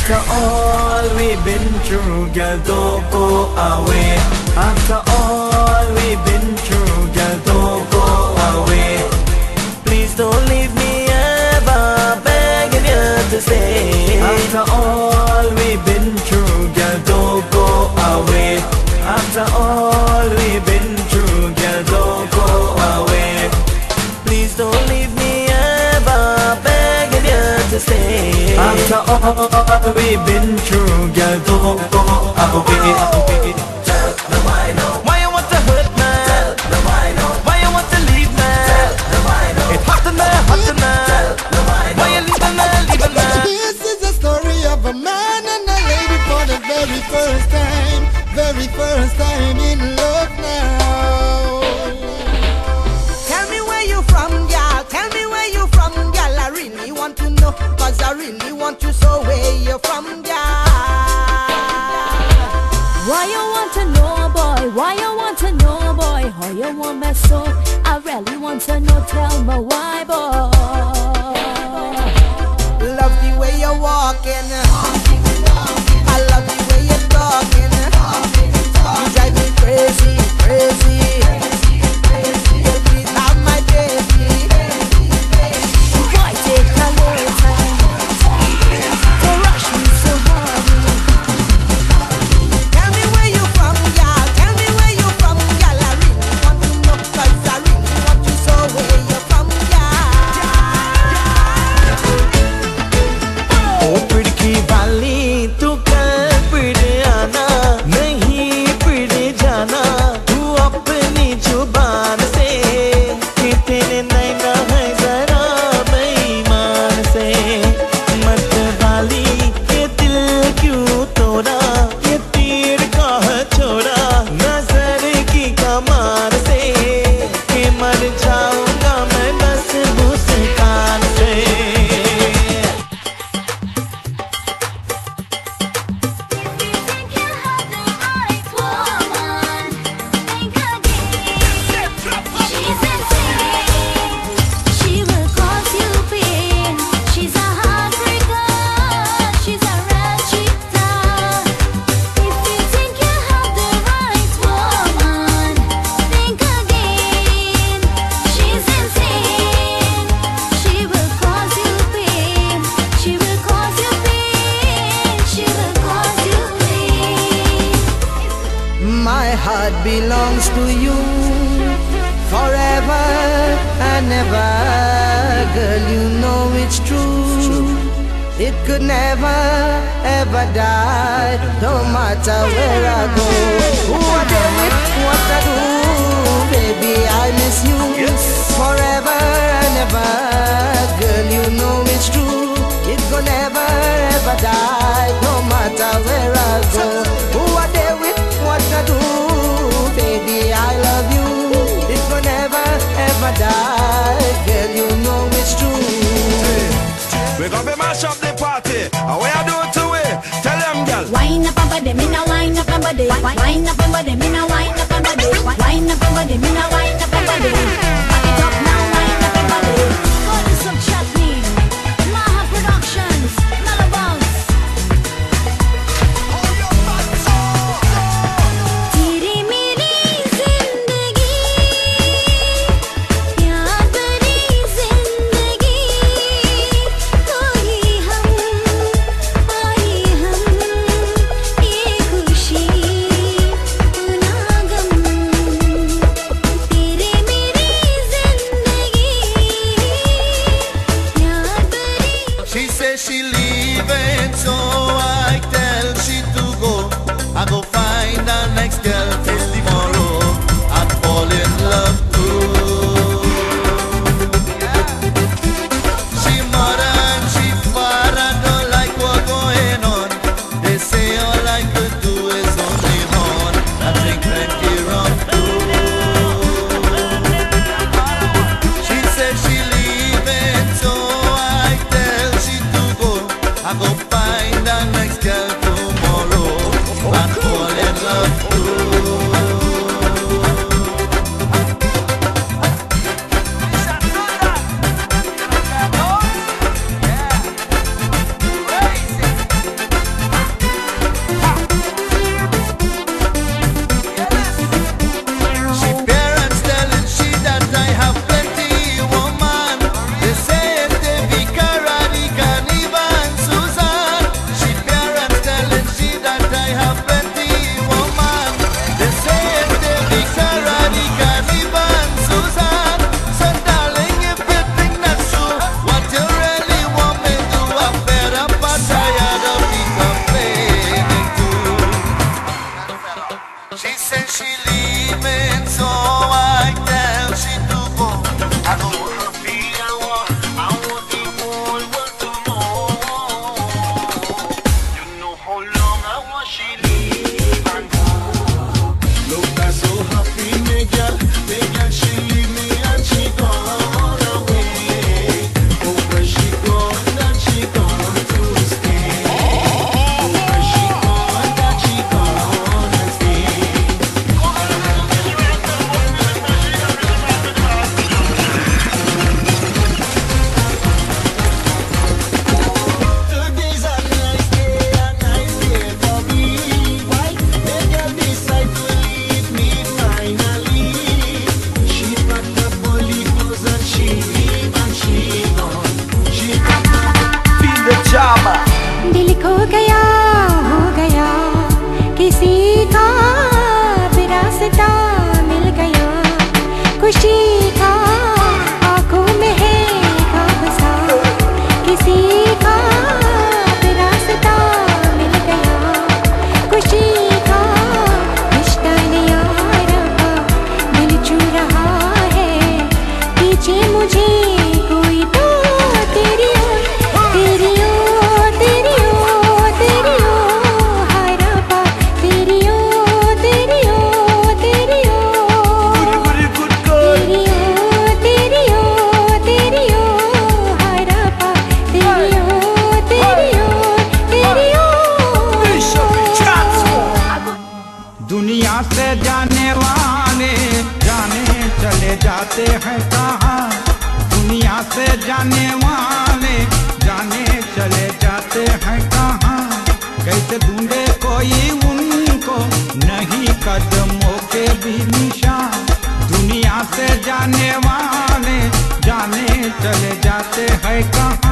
After all we've been through, girl, don't go away. After all we've been through, girl, don't go away. Please don't leave me ever, begging you to stay. After all we've been through, girl, don't go away. After all we've been through, girl, don't go away. Please don't leave me ever, begging you to stay. After all we've been through, girl, don't go away. Tell them I know. Why you want to hurt me? Tell them I know. Why you want to leave me? Tell them I know. It's hot in there, hot in there. Tell them I know. Why you leaving me, leaving me? This is the story of a man and a lady for the very first time in love now. Tell me where you from, girl. Tell me where you from, girl. I really want to know, 'cause I really want to know where you're from, girl. Why you want to know, boy? Why you want to know, boy? How you want me so? I really want to know. Tell me why, boy. Love the way you're walking. I love the way you're talking. You drive me crazy, crazy. You please have my baby. Why take a little time to rush me so hard? Tell me where you from, girl. Tell me where you from, girl. I really want to know, 'cause I really want to know where you're from, girl. ओ पिड़की वाली तू कल पिड़ आना, नहीं पिड़ जाना तू अपनी जुबान से, कि तेरे नैना है जरा बेईमान से। मत वाली ये दिल क्यों तोड़ा, ये तीर कहाँ छोड़ा नजर की कमान से, कि मर जाऊंगा मैं बस मुस्कान से। My heart belongs to you forever and ever. Girl, you know it's true. It could never ever die, no matter where I go. Who are they with? What I do? Baby, I miss you forever and ever. Girl, you know it's true. It could never ever die, no matter where I go. Who are they with? What I do? Baby, I love you. It could never ever die. Girl, you know it's true. We gonna mash up the party. And what you do to it? Tell them, girl. Wine up and body, me now wine up and body. Wine up and body, me now wine up and body. Wine up and body, me now wine up and body. Back it up now, wine up and body. Call it some chutney. Maha Productions, Malabons. तेरी मेरी जिंदगी, प्यार भरी जिंदगी, कोई हम आए हम, ये खुशी ना girl, the girl she leave me and she gone away. Oh, where she gone, that she gone to stay. Oh, where she gone, that she gone to stay. Today's a nice day for me. Why? The girl decide to leave me finally. She packed up all the clothes and she leave and she gone. She packed up. Feel the Java. दिल खो गया हो गया किसी का विरासता मिल गया खुशी का आंखों में है बसा किसी का विरासता मिल गया खुशी का रिश्ता नया रहा दिल चू रहा है पीछे मुझे कोई तो तेरी तेरी तेरी तेरी हाय रब्बा तेरी तेरी तेरी Good, good, good. तेरी तेरी हाय रब्बा तेरी तेरी दुनिया से जाने वाले जाने चले जाते हैं कहाँ दुनिया से जाने वाले जाने चले जाते हैं कहाँ कैसे ढूंढे कोई उनको नहीं कदमों के भी निशान दुनिया से जाने वाले जाने चले जाते हैं कहाँ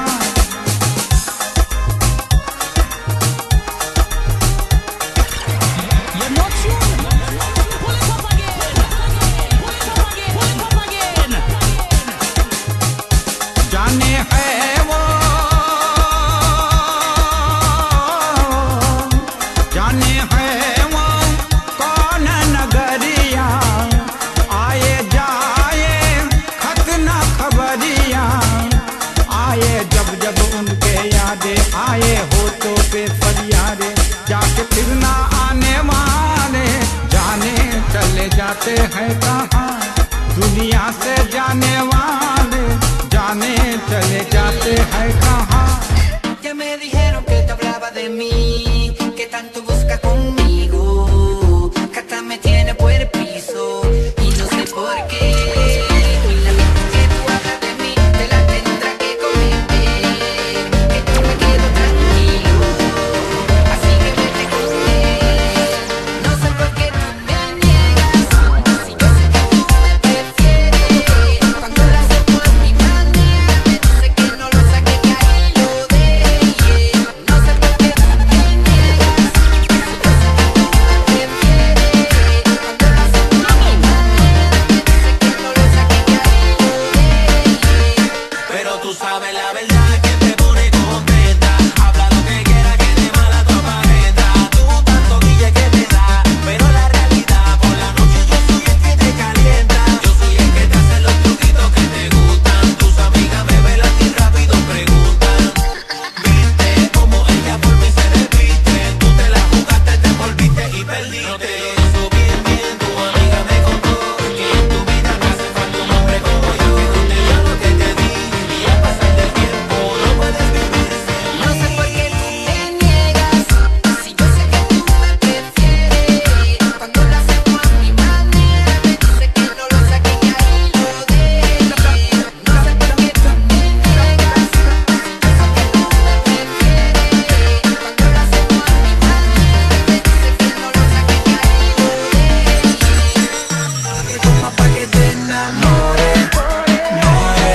जाने है वो जाने है वो कौन नगरिया आए जाए खत न खबरिया आए जब जब उनके यादें आए हो तो बेफरियादे जाके फिर ना आने वाले जाने चले जाते हैं कहाँ दुनिया से जाने वाले जाने चले जाते हैं कहाँ Ya me dijeron que te hablaba de mí, que tanto busca conmigo, que hasta me tiene por el piso y no sé por qué. Y la vez que tú hablas de mí, te la tendrá que cometer, que yo me quedo tranquilo, así que vete con él. No sé por qué tú me niegas, si yo sé que tú me prefieres, cuando lo haces por mi manera, me dice que no lo saque que ahí lo deje. No sé por qué tú me niegas, si yo sé que tú me prefieres, cuando lo haces por mi manera, me dice que no lo saque que ahí lo deje. Pero tú sabes la verdad que te pone contenta. Habla lo que quiera que te mala tu aparenta. Tú tanto guille que te da, pero la realidad por la noche yo soy el que te calienta. Yo soy el que te hace los truquitos que te gustan. Tus amigas me velan y rápido preguntan. Viste como ella por mí se despiste. Tú te la jugaste, te envolviste y perdiste. No te lo hizo bien, bien, tu amiga me contó que en tu vida te hace falta un hombre como yo. Que no te dio lo que te di y al pasar del tiempo no puedes vivir sin No sé por qué tú me niegas, si yo sé que tú me prefieres, cuando lo hacemos a mi manera, me dice que no lo saque que ahí lo deje. No sé por qué tú me niegas, si yo sé que tú me prefieres, cuando lo hacemos a mi manera, me dice que no lo saque que ahí lo deje. Toma pa' que te enamores, more,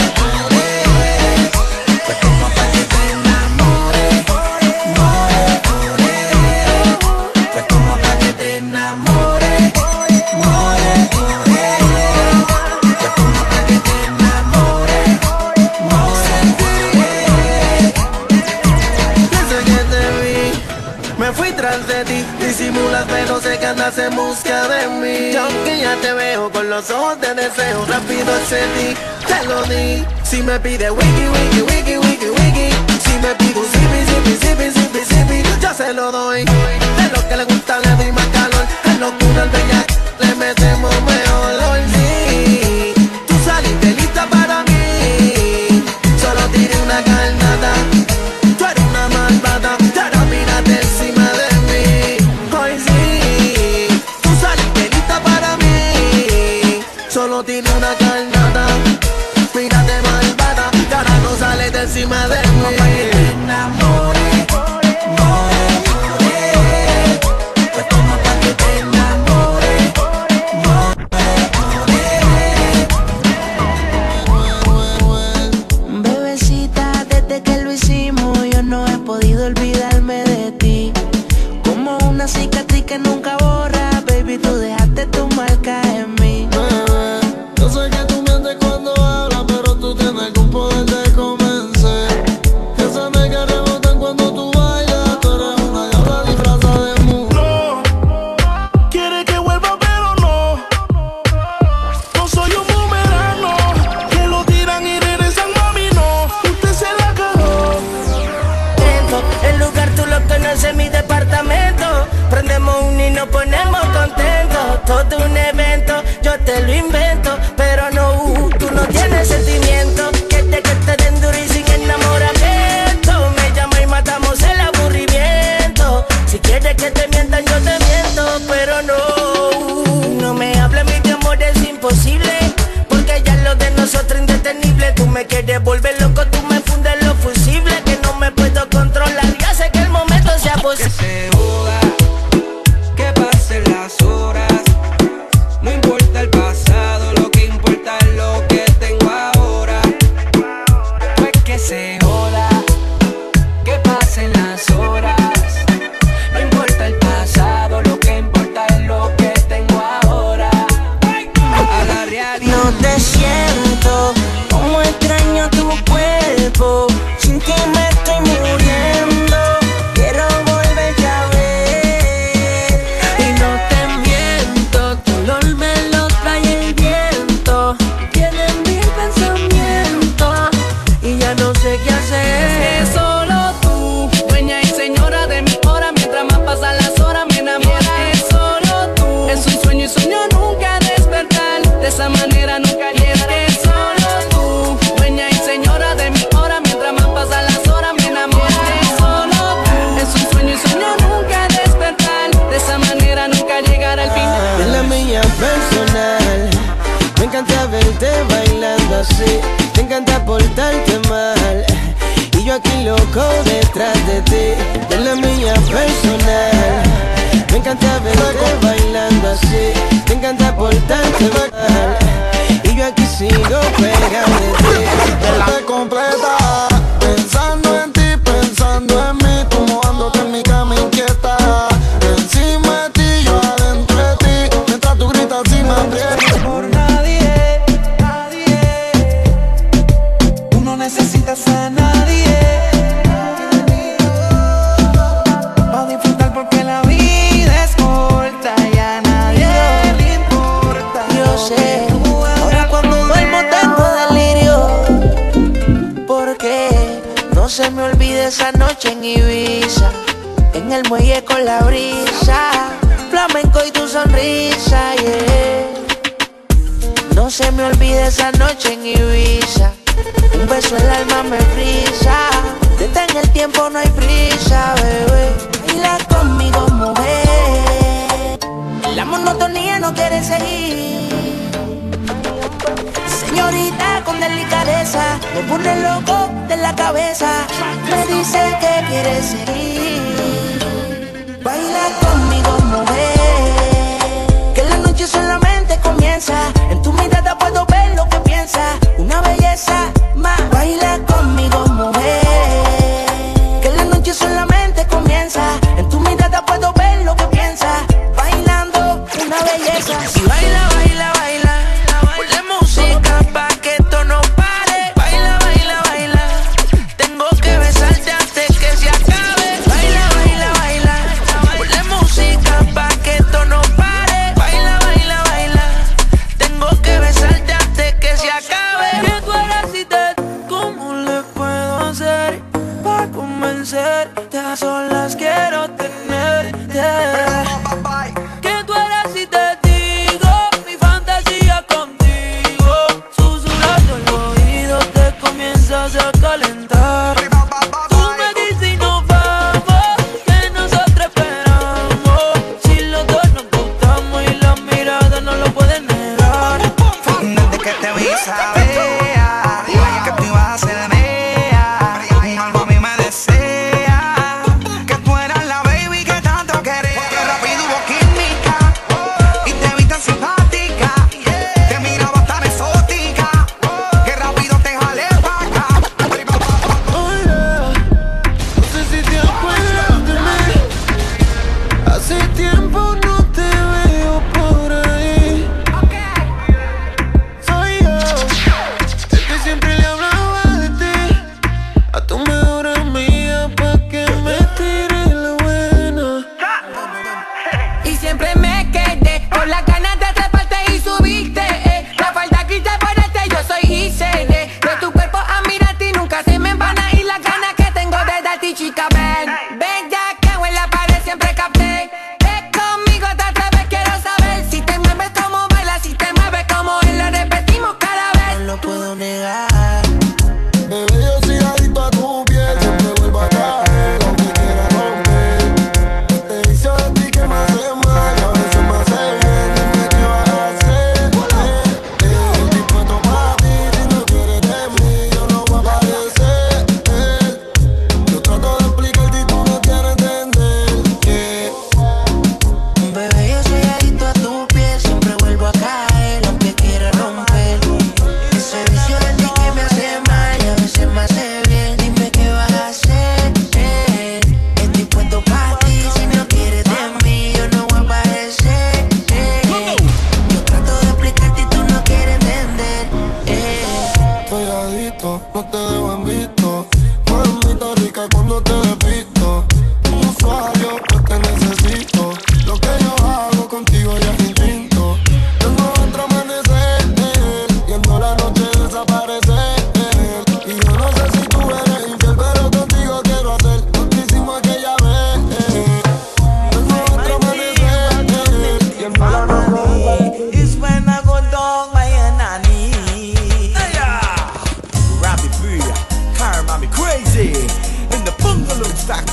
pues toma pa' que te enamores, more, pues toma pa' que te enamores, more, pues toma pa' que te enamores, Desde que te vi, me fui tras de ti. Disimulas pero sé que andas en busca de mí. Y aunque ya te veo con los ojos de deseo, rápido accedí, te lo di. Si me pide wiki, wiki, wiki, wiki, wiki, si me pide un zipi, zipi, zipi, zipi, zipi, yo se lo doy. De lo que le gusta le doy más calor. En locura al bellac le metemos mejor. Hoy solo tiene una carnada. Mírate malvada, que ahora no sales de encima de mí. Pa' que te enamores, pues como pa' que te enamores, Bebecita, desde que lo hicimos yo no he podido olvidarme de ti. Como una cicatriz que nunca borra, baby, tú dejaste tu marca en mí. yo sé que tú mientes cuando hablas, pero tú tienes algún poder de convencer. Esa negra rebotan cuando tú bailas, tú eres una diabla disfrazada de mujer. No, quiere que vuelva pero no. No soy un boomerang, que lo tiran y regresan, mami, no. Usted se la cagó. El lugar tú lo conoces, mi departamento. Prendemos uno y nos ponemos contentos. Todo un evento, yo te lo invento. Pero no, tú no tienes sentimiento. Que te den duro y sin enamoramiento. Me llama y matamos el aburrimiento. Si quieres que te mientan, yo te miento. Pero no me hables, mi amor, es imposible. Porque ya lo de nosotros indetenible. Tú me quieres volver loco, tú me fundes los fusibles. Que no me puedo controlar y hace que el momento sea posible. Que se joda, que pasen las horas. No importa el pasado, lo que importa es lo que tengo ahora. Pues que se joda, que pasen las horas. No importa el pasado, lo que importa es lo que tengo ahora. A la realidad. No te siento, como extraño tu cuerpo. Sin ti me estoy muriendo. Quiero volverte a ver. Y no te miento, tu olor me lo trae el viento. Tienen mil pensamientos y ya no sé qué hacer. Es solo tú, dueña y señora de mi hora. Mientras más pasan las horas me enamora. Es solo tú, es un sueño y sueño nunca despertar. De esa manera nunca llegaré. Es solo tú, dueña y señora de mi hora. Mientras más pasan las horas me enamora. Es solo tú, es un sueño y sueño nunca despertar. De esa manera nunca llegará el final. Es la mía personal. Me encanta verte bailando así. Te encanta portarte mal. Y yo aquí loco detrás de ti. Es la mía personal. Me encanta verte bailando así. Te encanta portarte mal. Y yo aquí sigo pegado de ti. Te completa, pensando en ti, pensando en mí. Tú mojándote en mi cama inquieta. Encima de ti, yo adentro de ti. Mientras tú gritas y me aprietas. Por nadie, tú no necesitas a nadie para disfrutar porque la vida es corta y a nadie le importa. Yo sé, ahora cuando duermo tengo delirio. Porque no se me olvide esa noche en Ibiza. En el muelle con la brisa. Flamenco y tu sonrisa, yeah. No se me olvide esa noche en Ibiza. Un beso en el alma me frisa. Detén el tiempo, no hay prisa, bebé. Baila conmigo, mujer. La monotonía no quiere seguir. Señorita con delicadeza, me pone loco de la cabeza. Me dice que quiere seguir. Baila conmigo, mujer. Que la noche solamente comienza. En tu mirada puedo ver lo que piensas. Una belleza más. Baila conmigo, mujer. Que la noche solamente comienza. En tu mirada puedo ver lo que piensas. Bailando una belleza. Y baila, baila, baila. Ponle música pa' que esto no pare. Baila, baila, baila. Tengo que besarte antes que se acabe. Baila, baila, baila. Ponle música pa' que esto no pare. Baila, baila, baila.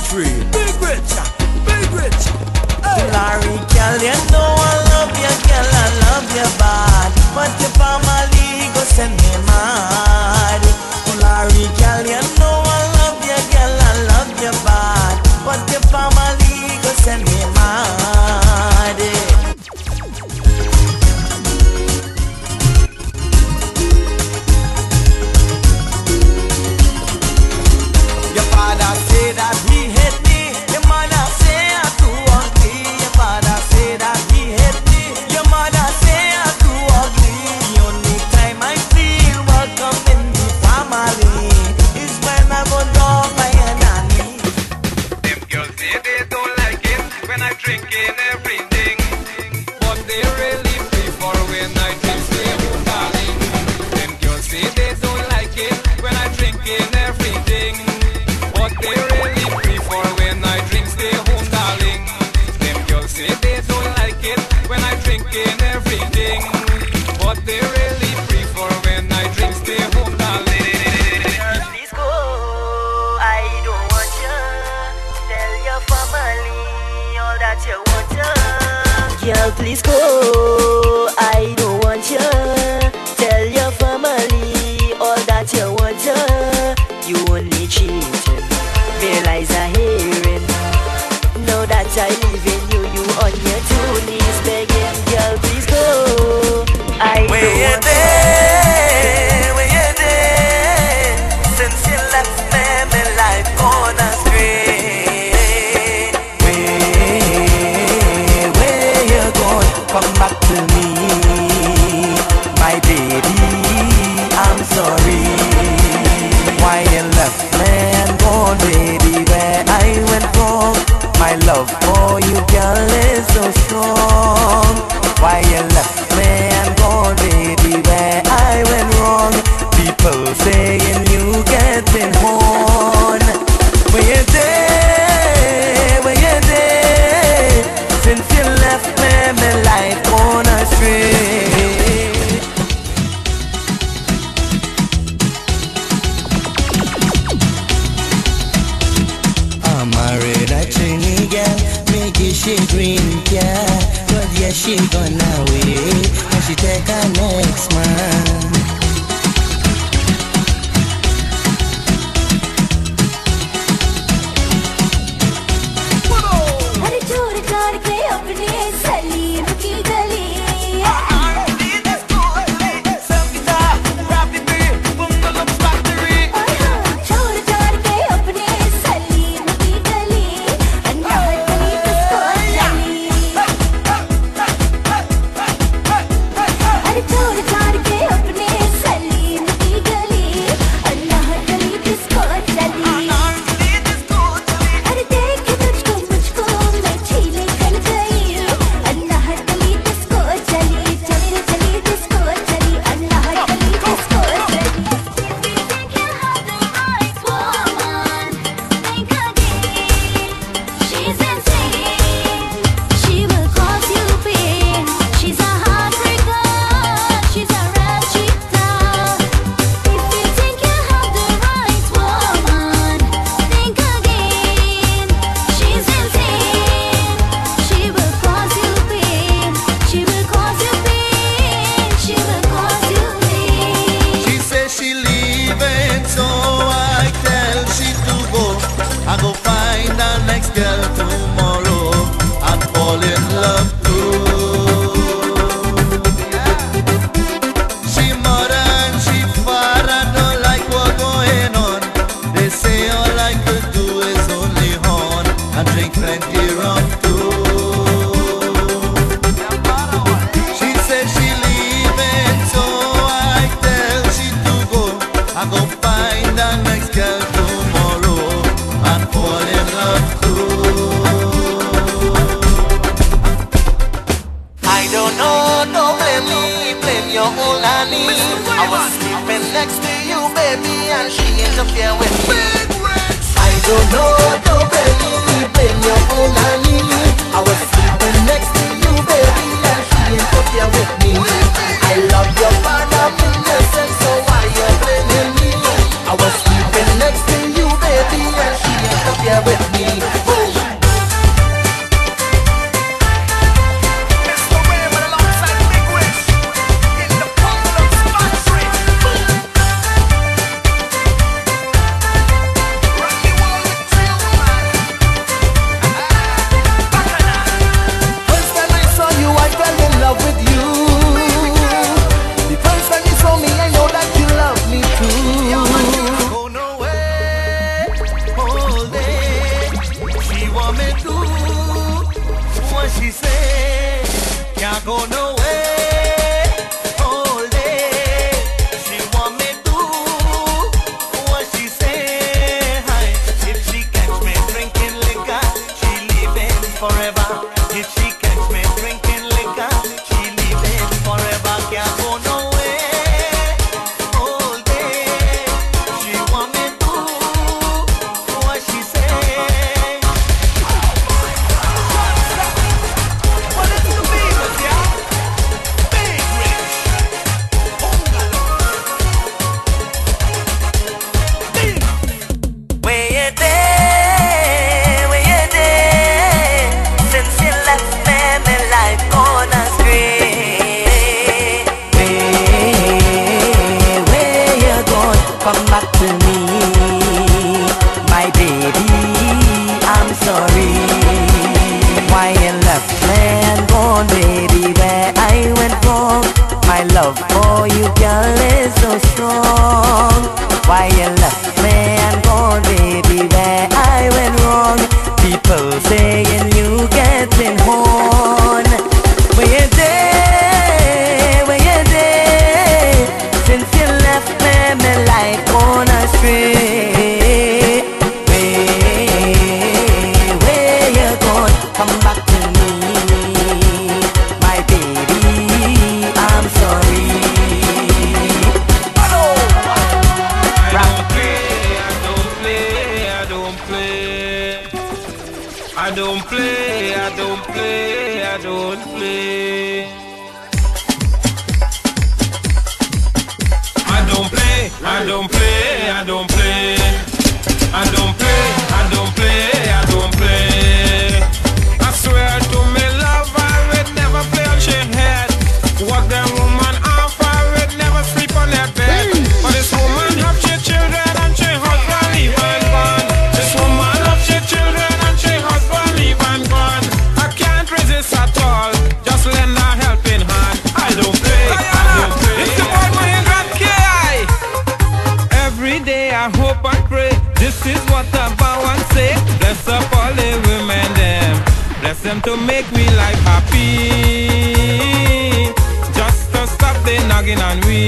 free. Big rich, big rich. Larry, girl, you know I love you, girl, I love you bad. But your family go send me mad. Larry, girl, you know I love you, girl, I love you bad. But your family go send me mad. Your father say that he hate me. Your mother say I too ugly. Your father say that he hate me. Your mother say I too ugly. The only time I feel welcome in the family is when I go down by a nanny. Them girls say they don't like it when I drink in everything, but they really prefer when I drink stay home, darling. Them girls say they don't like it when I drink in everything, but they really prefer when I drink stay home, darling. Them girls say they don't like it when I drink in everything, but they really prefer when I drink stay home, darling. Please go, I don't want you. Tell your family all that you want you. Girl, please go, I don't want you. Tell your family all that you want you. You only cheating, realize I hearing. Now that I live in you, you on your two knees begging. Girl, please go, I don't want you. Where you there? Since you left me, my life gone astray. Where you gone? Come back to me, my baby. I'm sorry. Why you left me and gone, baby? Where I went wrong? My love for you, girl, is so strong. Why you left me and gone, baby? Where I went wrong? People saying you getting on. Where you there? Where you there? Since you left me, my life gone astray. I'm married a Trini girl, make it she green, yeah. But yeah, she gone away, and she take her next man. अरे चोर car के अपने सलीम की गली चोर car के अपने सलीम की गली अन्ना गली किसको चली अरे चोर कार के अपने सलीम की गली अन्ना गली किसको चली अरे देख तुझको मुझको मैं छीले कर गई अल्लाह गली किसको चली चली चली किसको चली अल्लाह गली किसको चली She's insane. She will cause you pain. She's a heartbreaker. She's a rashida. If you think you have the right woman, think again. She's insane. She will cause you pain. She will cause you pain. She will cause you pain. She says she leaving, so I tell she to go. I go find the next girl tomorrow and fall in love too. She mother and she father don't like what going on. They say all I could do is only horn and drink plenty rum too. She says she leaving, so I tell she to go. I go find the next girl tomorrow and fall in love too. I don't know, don't blame me, blame your old honey. I was sleeping next to you, baby, and she interfered with me. I don't know, don't blame me, blame your old honey. I was sleeping next to you, baby, and she interfered with me. I love your father, innocent, so why you blaming me? I was sleeping next to you, baby, and she interfered with me. My love for you, girl, is so strong. Why you left me and gone, baby, where I went wrong? People saying you getting horn. Where you there, where you there? Since you left me, my life on a stray. Where you gone? Come back to me, my baby, I'm sorry. I don't play, I don't play, I don't play. I don't play, I don't play, I don't play. I don't play, I don't play, I don't play. I swear to me love, I would never play on she head. Walk the woman off, I would never sleep on that bed. But this woman have she children and she husband even gone. This woman have she children and she husband even gone. I can't resist at all, just lend a helping hand. I don't play, I don't play. It's the boy Mahindra K.I. Every day I hope and pray. This is what I vow and say. Bless up all the women them. Bless them to make me life happy. Just to stop the nagging and we.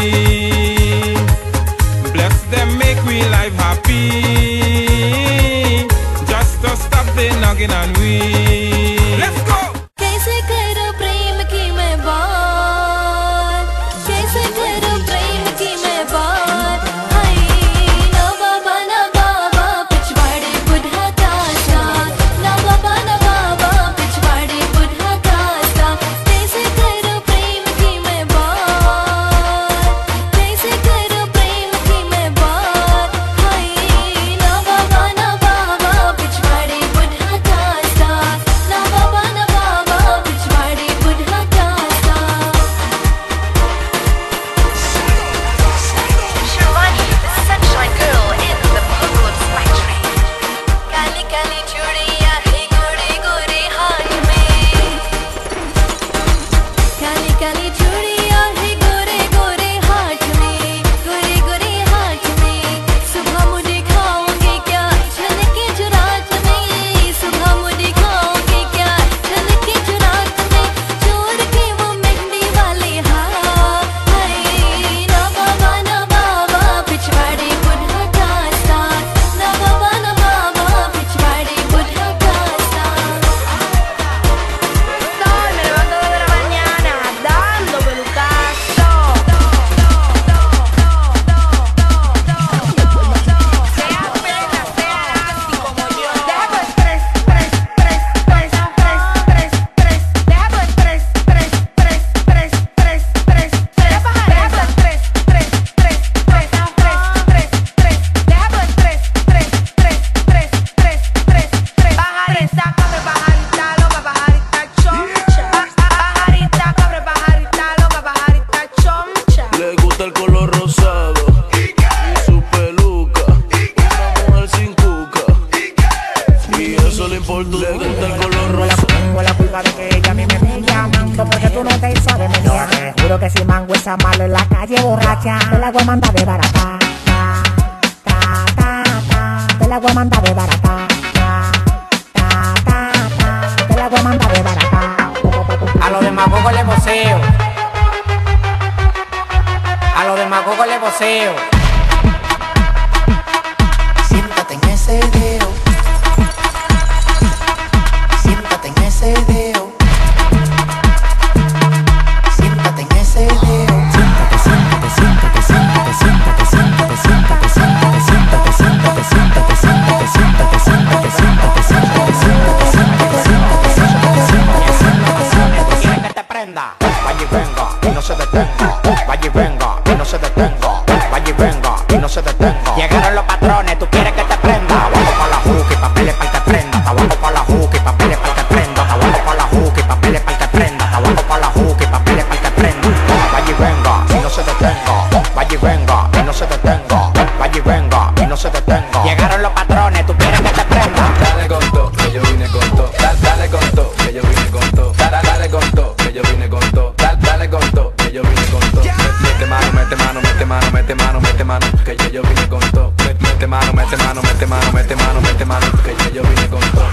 Bless them, make me life happy. Just to stop the nagging and we. Let's go! कैसे करो प्रेम की मैं बात, कैसे करो प्रेम की मैं बात। हाय ना बाबा पिछवाड़े बुढ़ा का साथ, ना बाबा पिछवाड़े बुढ़ा का साथ। कैसे करो प्रेम की मैं बात, कैसे करो प्रेम की मैं बात। हाय ना बाबा पिछवाड़े बुढ़ा का साथ, ना बाबा पिछवाड़े बुढ़ा का साथ। Shivani, the sunshine girl in the Bhagwat's factory. Kali Kali चूड़ियां है गोरे गोरे हाथ में, काली काली चूड़ियां है गोरे गोरे हाथ में, गोरे गोरे हाथ में। सुबह मुझे खाओगे क्या झलके जो रात में, सुबह मुझे खाओगे क्या झलके जो रात में। चोर के वो मेहंदी वाले हाथ, हाय ना बाबा पिछवाड़े बुढ़ा का साथ, ना बाबा पिछवाड़े बुढ़ा का साथ। Sol, me levanto de la mañana dando pelucazo. Sea pena, sea así como yo. Deja tu estrés, deja tu estrés, deja tu estrés, pajarita, cabre, pajarita, loca, pajarita, choncha. Pajarita, cabre, pajarita, loca, pajarita, choncha. Le gusta el color rosado y su peluca. Una mujer sin cuca y eso le importa. Le gusta el color rosado. Tengo la culpa de que ella a mí me esté llamando porque tú no te sabes mi día. Te juro que si mango esa malo en la calle borracha, te la voy a mandar de barata. Te la voy a mandar de barata. Te la voy a mandar de barata. A los demagogos le voceo. A los demagogos le voceo. Siéntate en ese dedo, siéntate en ese dedo, siéntate en ese dedo. Siéntate, siéntate, siéntate, siéntate, siéntate, siéntate, siéntate, siéntate, siéntate, siéntate, siéntate, siéntate, siéntate, siéntate, siéntate, siéntate, siéntate, siéntate, siéntate. Quieren que te prenda. Vaya y venga y no se detenga. Vaya y venga y no se detenga. Vaya y venga y no se detenga. Llegaron los patrones, tú quieres que te prenda. Abajo pa' la juca y papeles pa' el que prenda. Abajo pa' la juca y papeles pa' el que prenda. Abajo pa' la juca y papeles pa' el que prenda. Abajo pa' la juca y papeles pa' el que prenda. Vaya y venga y no se detenga. Vaya y venga y no se detenga. Vaya y venga y no se detenga. Llegaron los patrones, tú quieres que te prenda. Dale con todo, que yo vine con todo. Dale con todo, que yo vine con todo. Dale con todo, que yo vine con todo. Dale con todo, que yo vine con todo. mete mano, mete mano, mete mano, mete mano, que ya yo vine con todo. Mete mano, mete mano, mete mano, mete mano, mete mano, que ya yo vine con todo.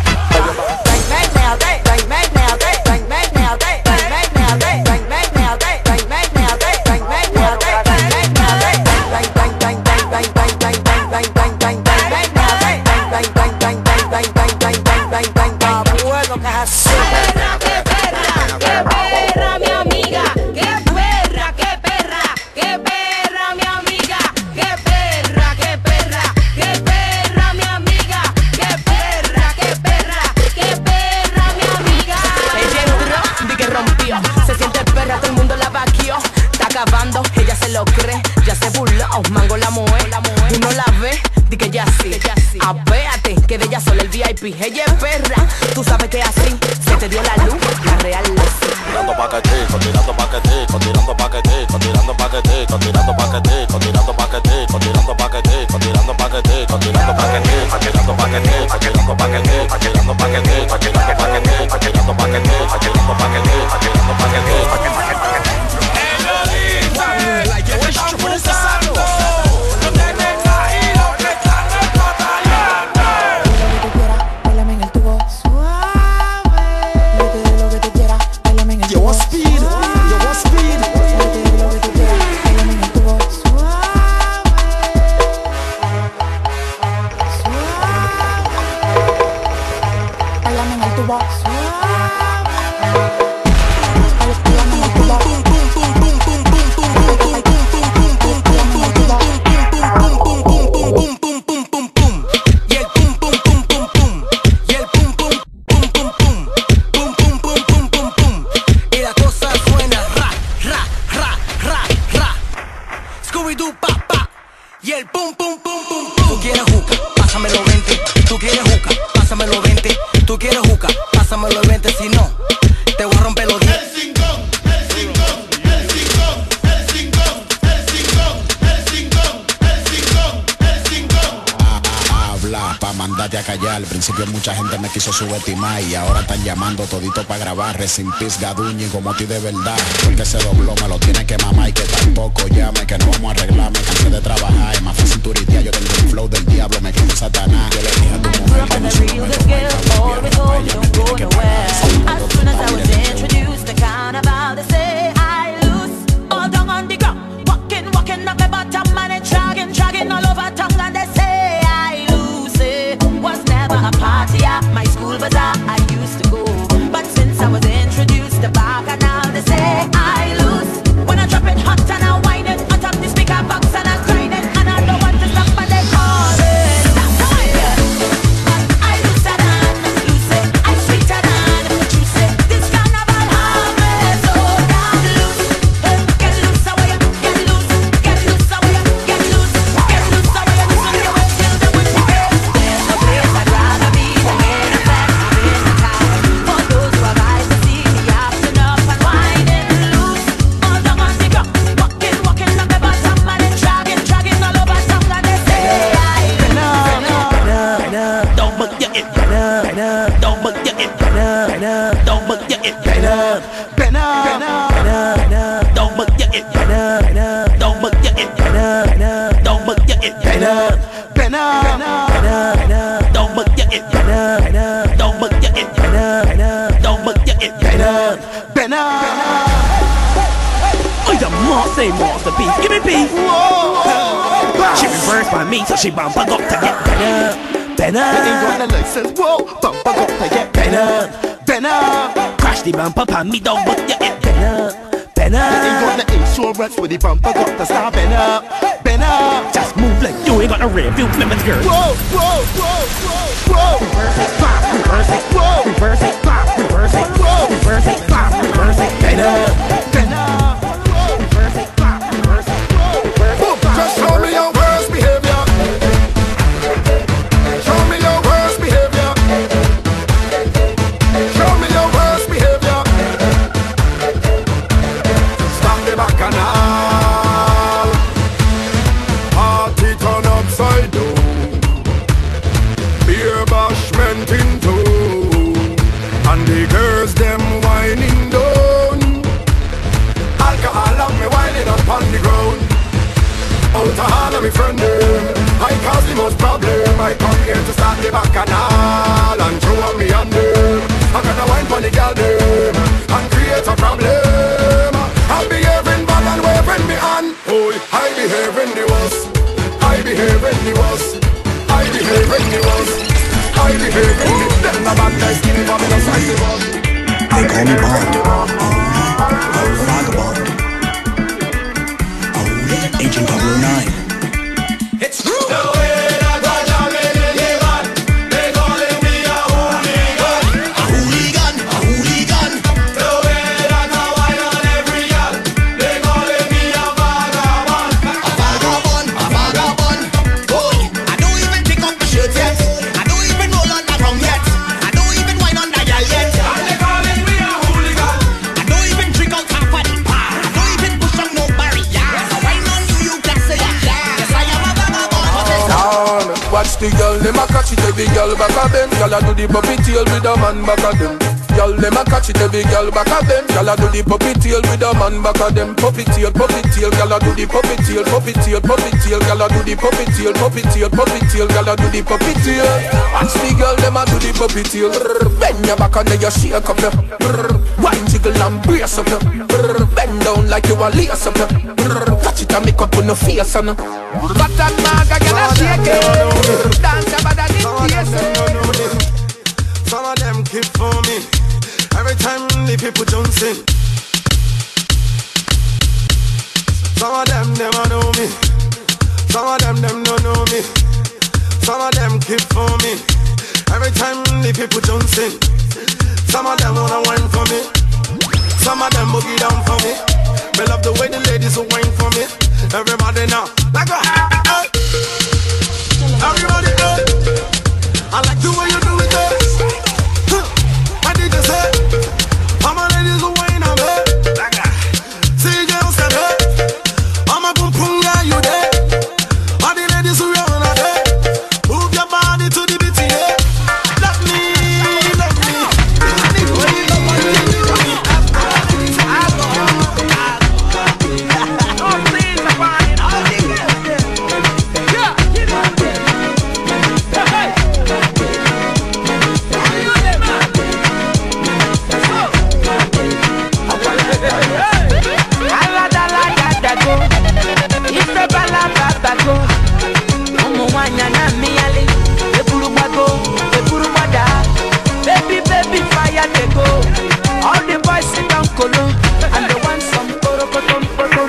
Ella se lo cree, ya se burló, mango la mujer. Uno la ve, di que ya sí. Apéate, que de ella solo el VIP. Ella es perra, tú sabes que así se te dio la luz, la real luz. Tirando paquetico, tirando paquetico, tirando paquetico, tirando paquetico, tirando paquetico, tirando paquetico, tirando paquetico, tirando paquetico, tirando paquetico, tirando paquetico, tirando paquetico, tirando paquetico, tirando paquetico, tirando paquetico, tirando paquetico, tirando paquetico. Like yo están buscando, no tienen caído, que están batallando. Báilame en el tubo suave. Métele lo que tú quieras, báilame en el tubo. Yo speed, yo speed. Métele lo que tú quieras, báilame en el tubo suave. Báilame en el tubo suave. Al principio mucha gente me quiso subestimar y ahora están llamando todito para grabar. Resin Peace, Gaduñi, como ti de verdad. Porque se dobló, me lo tiene que mamar y que tampoco llame, que no vamos a arreglar. Me cansé de trabajar, es más fácil turistear. Yo tengo un flow del diablo, me quedo Satanás. Yo le dije a tu mujer que no se lo meto, ella me tiene que pagar. As soon as I was introduced, the carnival, they say I lose. All down on the ground, walking up the bottom and it's dragging all over tongue and they say I lose. It was never a party at my school bazaar I used to go, but since I was introduced to Bacchanal, they say I lose. When I drop it hot and I whine it on top the speaker box and I grind it and I don't want to stop but they call it. Stop doing it. But I lose it and lose it. I sweeter than juice it. This carnival have me so damn loose. Get loose away, get loose, get loose away, get loose, get loose away. Listen to it till the wind blows. There's no place I'd rather be than in a festival in the town. For those who have eyes to see me acting up and whining loose. All down on the ground, walking up the bottom and then dragging all over tongue and they say I lose. Don't book your it, don't book your it, don't book your it, don't book your it, don't book your it, don't book your it, don't book your it, don't book your it, don't book your it, oh, the Marseille masterpiece, give me peace. She reversed by me, so she bump up to get better. Ain't got the license, whoa, bumper got to get better. Crash the bumper, pan me, don't book your it, Ain't got the insurance with the bumper got to stop better. Just move like you ain't got a rear view, lemon girl. Whoa, whoa, whoa, whoa, whoa. Reverse it, flop, reverse it, whoa. Reverse it, flop, reverse it, whoa. Reverse it, flop, reverse it, reverse it, flop, reverse it, Just show me your worst behavior. Show me your worst behavior. Show me your worst behavior. Stop the Bacchanal. Party turn upside down. Beer bashment in town. And the girls them whining down. out of all of me friend them. I cause the most problem. I come here to start the bacchanal and throw up me on them. I got a wine for the girl them and create a problem. I'll be having bad and waving me on. Oh, I behave in the worst. I behave in the worst. I behave in the worst. I behave in the worst. Them the bad guys skinny but me no spicy one. They call me Bond, Vagabond, Agent 009. It's true. The way that I jam in the van, they calling me a hooligan. A hooligan, a hooligan. The way that I wine on every girl, they calling me a vagabond. A vagabond, a vagabond. Boy, I don't even pick up the shirt yet. I don't even roll on the tongue yet. I don't even wine on the girl yet. And they calling me a hooligan. I don't even drink out half of the bar. I don't even push on no barrier. I wine on you, just say a class. Yes, I am a vagabond. Watch the girl, them a catch it, every girl back a bend. Girl a do the puppy tail with a man back a them. Girl, them a catch it, every girl back a bend. Girl a do the puppy tail with a man back a them. Puppy tail, girl a do the puppy tail, puppy tail, puppy tail. Girl a do the puppy tail, puppy tail, puppy tail. Girl a do the puppy tail. Watch the girl, them a do the puppy tail. Bend your back and then you shake up your. Wine jiggle and brace up your. Bend down like you a lace up your. Catch it and make up on your face and. Fat and maga, girl a shake it. Dance about that Some of them keep for me every time the people jump in. Some of them never know me. Some of them don't know me. Some of them keep for me every time the people jump in. Some of them wanna wine for me. Some of them boogie down for me. Me love the way the ladies will wine for me. Everybody now, like a everybody up. I like the way you do it there. I did just say all my ladies will wine on me. See girls that hurt. I'm a boom boom guy, you there. All the ladies who run on there. Move your body to the beat, yeah. Love me, love me. The way you love me. Baby, fire they go. All the boys sit down colo, and they want some porokotom.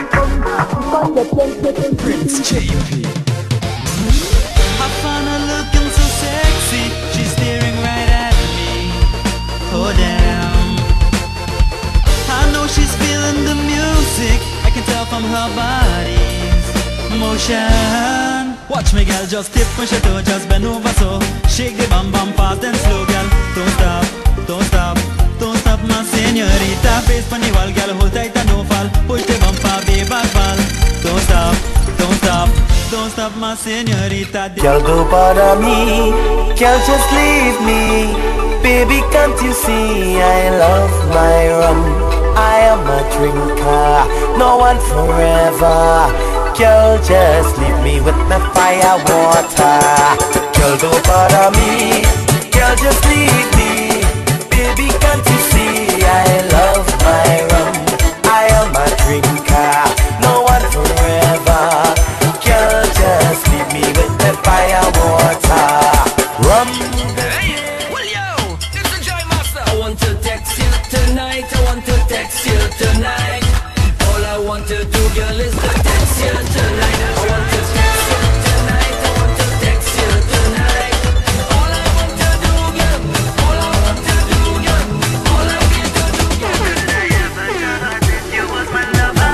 Prince JP. I found her looking so sexy. She's staring right at me. Oh damn. I know she's feeling the music. I can tell from her body's motion. Watch me, girl, just tip, push it to, just bend over so. Shake the bum bum fast and slow, girl. Don't stop, don't stop, don't stop, my señorita. Face on the wall, girl, hold tight and don't fall. Push the bumper, be back, fall. Don't stop, don't stop, don't stop, my señorita. Girl, don't bother me. Girl, just leave me. Baby, can't you see I love my rum? I am a drinker, no one forever. Girl, just leave me with my fire water. Girl, don't bother me. Girl, just leave me. Baby, can't you see I love my rum? I am a drinker, no one forever. Girl, just leave me with my fire water. Rum. Hey, well yo, this is Joy Master. I want to text you tonight. I want to text you tonight. All I want to do, girl, is to text you tonight. I want to text you tonight. I want to text you tonight. All I want to do, girl. All I want to do, girl. All I want to do, girl. Could I ever thought that you was my lover?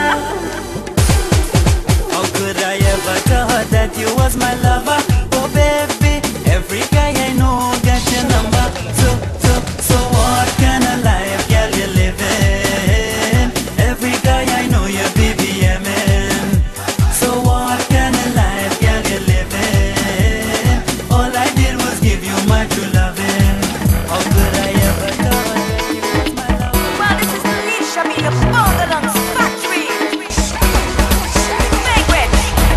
How could I ever thought that you was my lover? Oh baby, every guy I know got your number. So what kind of life, girl, you living? Every guy I know you BBMing. So what kind of life, girl, you living? All I did was give you my true loving. How could I ever thought that you was my lover? Well, this is Alicia, me, your father on factory. Make it.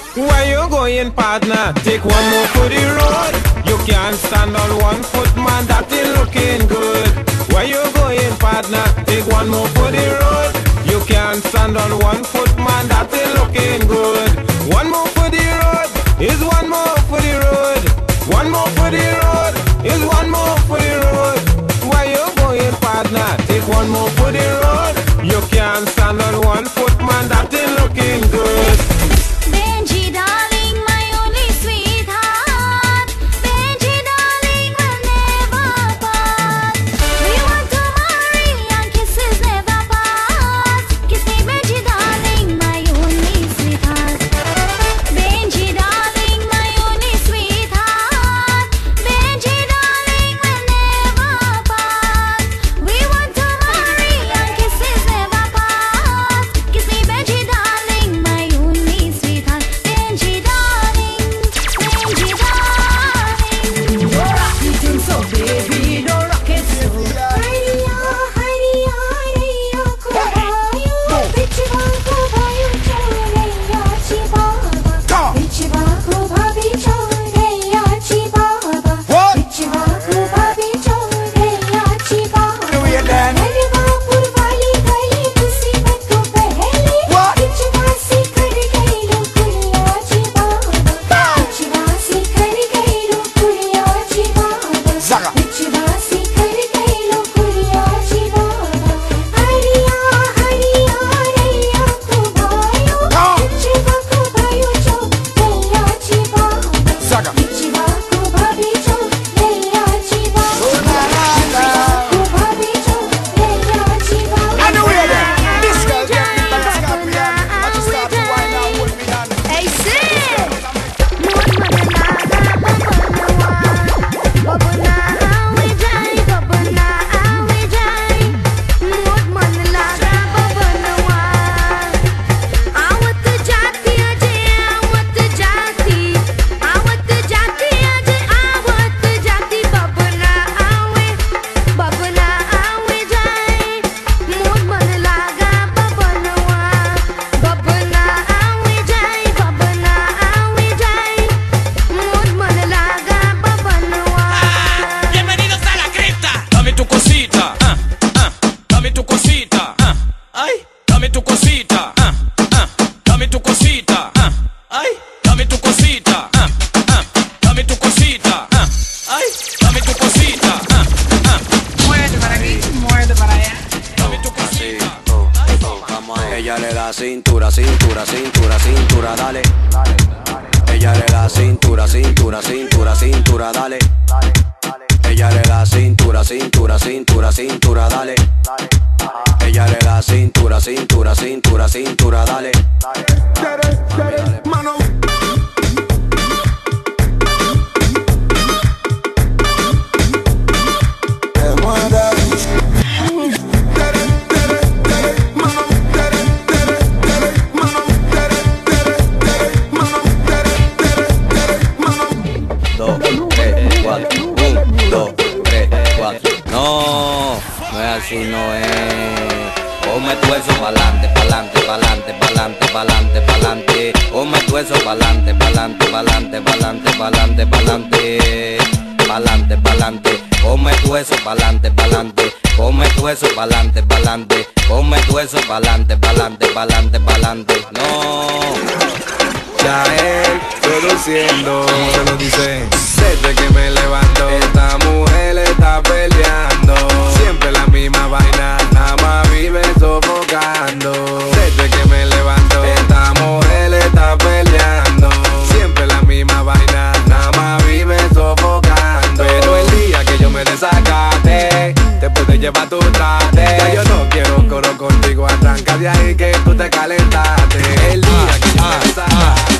Where you going, partner? Take one more for the road. You can't stand on 1 foot, man, that ain't looking good. Where you going, partner? Take one more for the road. You can't stand on 1 foot, man, that ain't looking good. One more for the road is one more for the road. One more for the road is one more for the road. Where you going, partner? Take one more for the road. You can't stand on 1 foot, man, that ain't looking good. Benji darling, my only sweetheart. Benji darling, we'll never part. We want to marry and kisses never pass. Kiss me, Benji darling, my only sweetheart. Benji darling, my only sweetheart. Benji darling, we'll never part. We want to marry and kisses never pass. Kiss me, Benji darling, my only sweetheart. Benji darling, Benji darling. Don't rock it in so baby, don't rock it so. Hariya, hariya, hariya, kubayu, bichwa kubayu, choreya chibaba. Bichwa kubabi choreya chibaba. Bichwa kubabi choreya chibaba. Nalwa purwali gali musibat ko pehle. Bichwa se kar gayi lo kuriya chibaba. Bichwa se kar gayi lo kuriya chibaba. Bichwa se kar gayi lo kuriya chibaba. Hariya, hariya, hariya kubayu, bichwa kubayu choreya chibaba. Bichwa kubabi choreya chibaba. Kubabi choreya chibaba. This girl get me by the scorpion. I just start to wind out with me and Hey Sid, Bienvenidos a la cripta. Dame tu cosita, dame tu cosita, ay, dame tu cosita, dame tu cosita, ay, dame tu cosita, dame tu cosita, ay, dame tu cosita, Muévete para aquí, muévete para allá. dame tu cosita. Ella le da cintura, cintura, cintura, cintura, dale. Ella le da cintura, cintura, cintura, cintura, dale. Ella le da cintura, cintura, cintura, cintura, dale. Ella le da cintura, cintura, cintura, cintura, dale. mano. Dos, tres, cuatro. 1, 2, 3, 4. No, no es así, no es. Ponme tu eso pa'lante, pa'lante, pa'lante, pa'lante, pa'lante, pa'lante. Ponme tu eso pa'lante, pa'lante, pa'lante, pa'lante, pa'lante, pa'lante. Pa'lante, pa'lante. Ponme tu eso pa'lante, pa'lante. Ponme tu eso pa'lante, pa'lante. Ponme tu eso pa'lante, pa'lante, pa'lante, pa'lante. No. Ya él produciendo, ¿cómo se lo dice? Desde que me levanto, esta mujer está peleando. Siempre la misma vaina, nada más vive sofocando. Desde que me levanto, esta mujer está peleando. Siempre la misma vaina, nada más vive sofocando. Pero el día que yo me desacate, te puedes llevar tu trate. Ya yo no quiero coro contigo, arranca de ahí que tú te calentaste. El día que yo me desacate.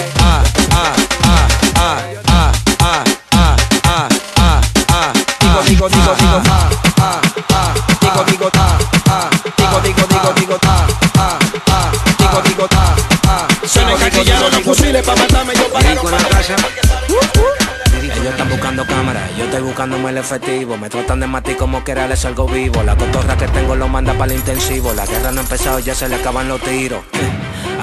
Suena encaquillado los fusiles pa' matarme, yo pagaron para Ellos están buscando cámaras, yo estoy buscándome el efectivo. Me tratan de matar como quiera les salgo vivo. La cotorra que tengo lo manda para el intensivo. La guerra no ha empezado, ya se le acaban los tiros.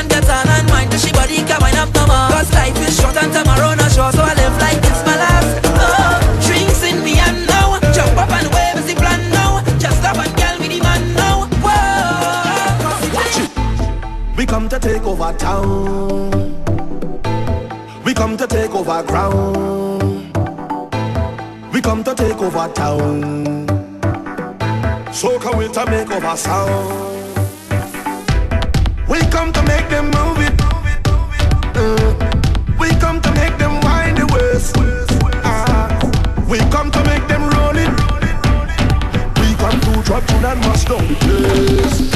and get on and wine till she body can wind up no more. Cause life is short and tomorrow not sure, so I live like it's my last. Oh, drinks in me and now, jump up and wave is the plan now. Just stop and girl me the man now. Whoa. Watch it. We come to take over town. We come to take over ground. We come to take over town. So come we to make over sound. We come to make them move it. We come to make them wind the waist. We come to make them roll it. We come to drop tune and mash down the place.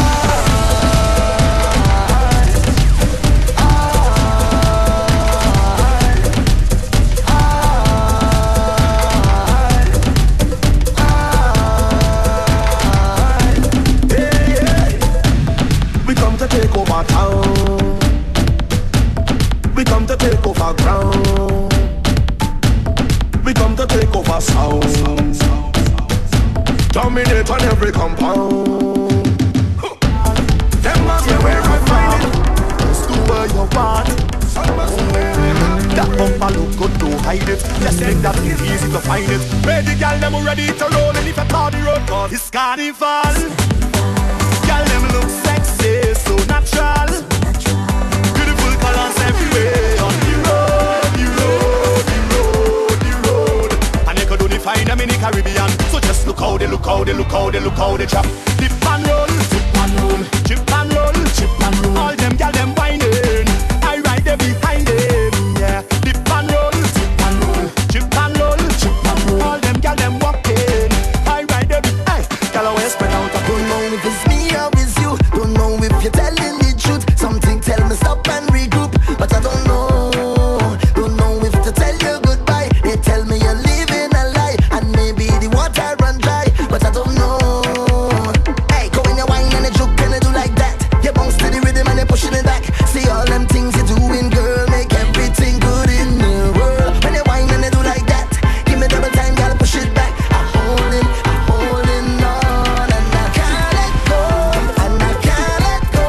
We come to take over town. We come to take over ground. We come to take over sound. Dominate on every compound. Them must be where I find it. Just do where you want. That bumper look good, don't hide it. Just make that easy to find it. Ready, girl, them ready to roll. And if I call the road, cause it's carnival. Girl, them look sexy, so natural. Beautiful colors everywhere. On the road, the road, the road, the road. And you could only find them in the Caribbean. So just look how they look how they look how they look how they chop. Dip and roll, dip and roll, chip and roll, chip and roll. All them girl them whining, I ride them behind them. Yeah, dip and roll, chip and roll, chip and roll, chip and roll. All them girl them walking, I ride them. Hey, girl always spread out. I don't know if it's me or it's you. Don't know if you're telling the truth. Something tell me stop and regroup, but I don't know. Don't know if to tell you goodbye. They tell me you're living a lie, and maybe the water run dry, but I don't know. Hey, go in your wine and a juke and a do like that. You bounce to the rhythm and you're pushing it back. See all them things you're doing, girl, make everything good in the world. When you wine and you do like that, give me double time, girl, push it back. I'm holding on, and I can't let go, and I can't let go.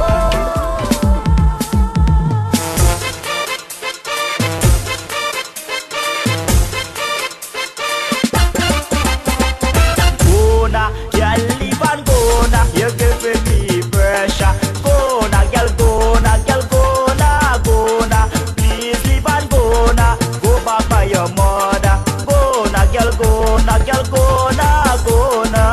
Gona, girl, leave and gona. You're giving me pressure. Gona, girl, gona, girl, gona, gona. Please leave and gona. Go back by your mother. Gona, girl, gona, girl, gona, gona.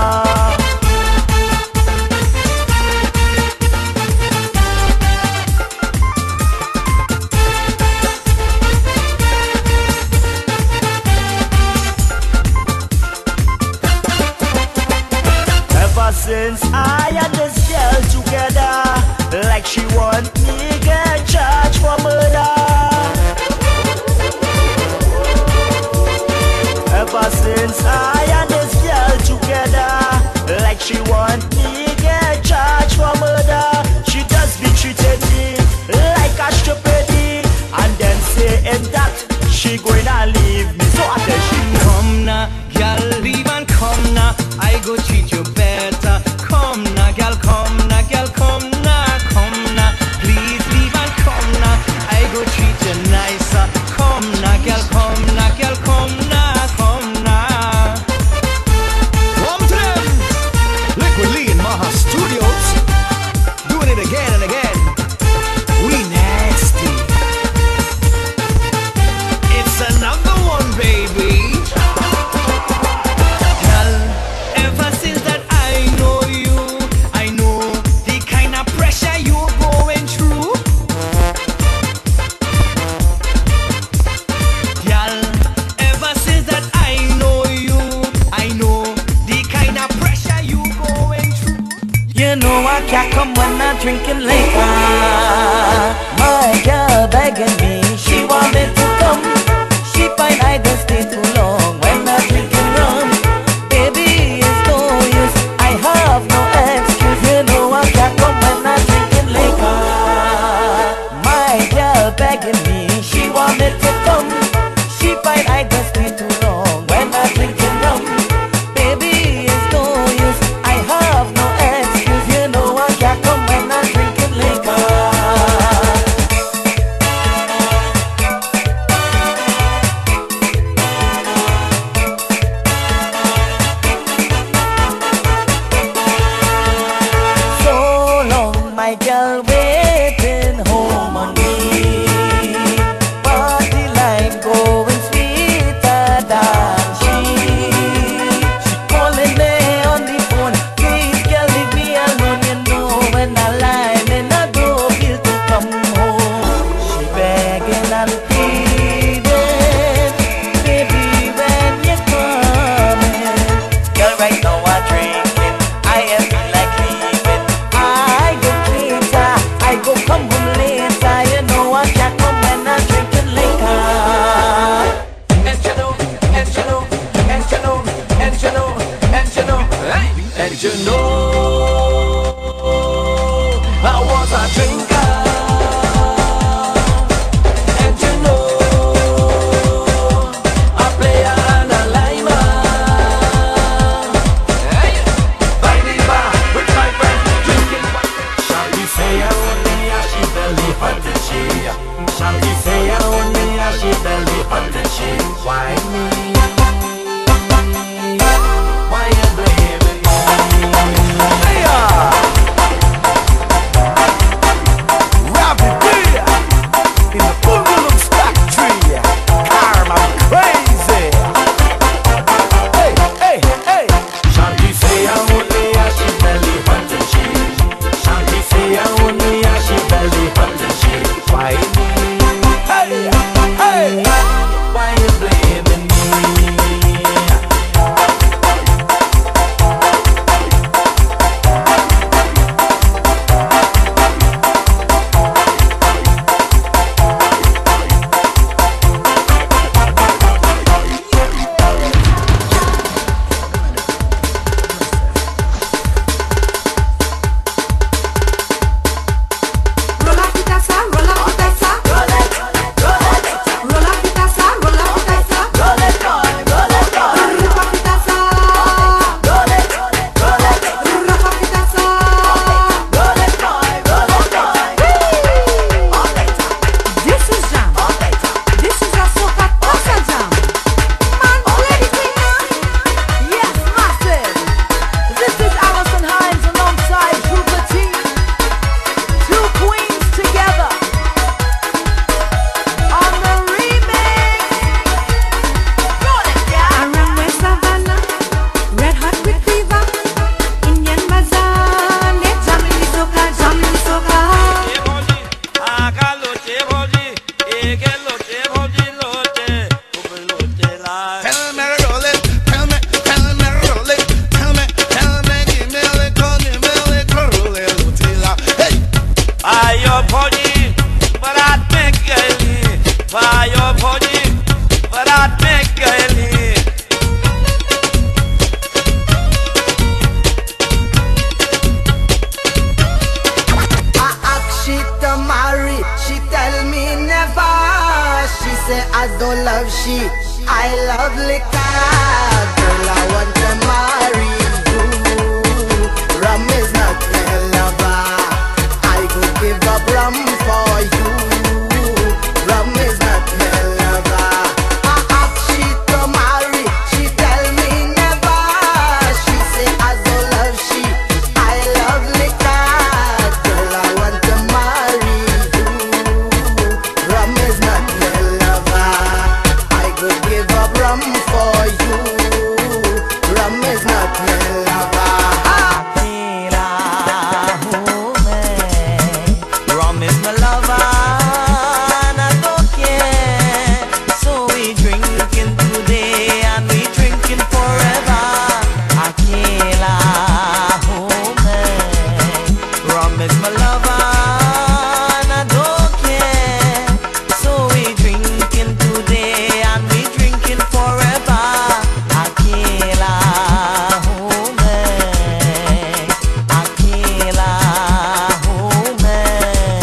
Ever since I and this girl together, like she want me get charged for murder. Ever since I and this girl together, like she want me get charged for murder. She just be treating me like a stupid, and then saying that she gonna leave me. So I tell she Come now, girl, leave and come now. I go treat you better. Come now, girl, come now, girl, come now, come now. Please leave and come now. I go treat you nicer. Come now, girl, come now, girl, come now, come now. Come to them, Liquid Lee in Maha Studios, doing it again and again. We nasty. It's another one, baby. Girl, ever since that I know you, I know the kind of pressure you're going through. Girl, ever since that I know you, I know the kind of pressure you're going through. You know I can't come when I'm drinking liquor. My girl begging me, she want me to come. She find I just stay too long when I'm drinking rum. Baby, it's no use, I have no excuse. You know I can't come when I'm drinking liquor. My girl begging me, she want me to come. She find I just stay too long when I'm drinking rum. Baby, it's no use, I have no excuse. You know I can't come when I'm drinking liquor. She tell me never. She say I don't love she, I love liquor. Girl, I want to marry you. Rum is not my lover. I could give up rum for you. Rum is not my lover. I ask she to marry. She tell me never. She say I don't love she, I love liquor. Girl, I want to marry you. Rum is not my lover. I could give up rum for you. Rum is not my lover. Rum is my lover, and I don't care. So we drinking today and we drinking forever. Akela, oh man. Rum is my lover, and I don't care. So we drinking today and we drinking forever. Akela, oh man. Akela, oh man.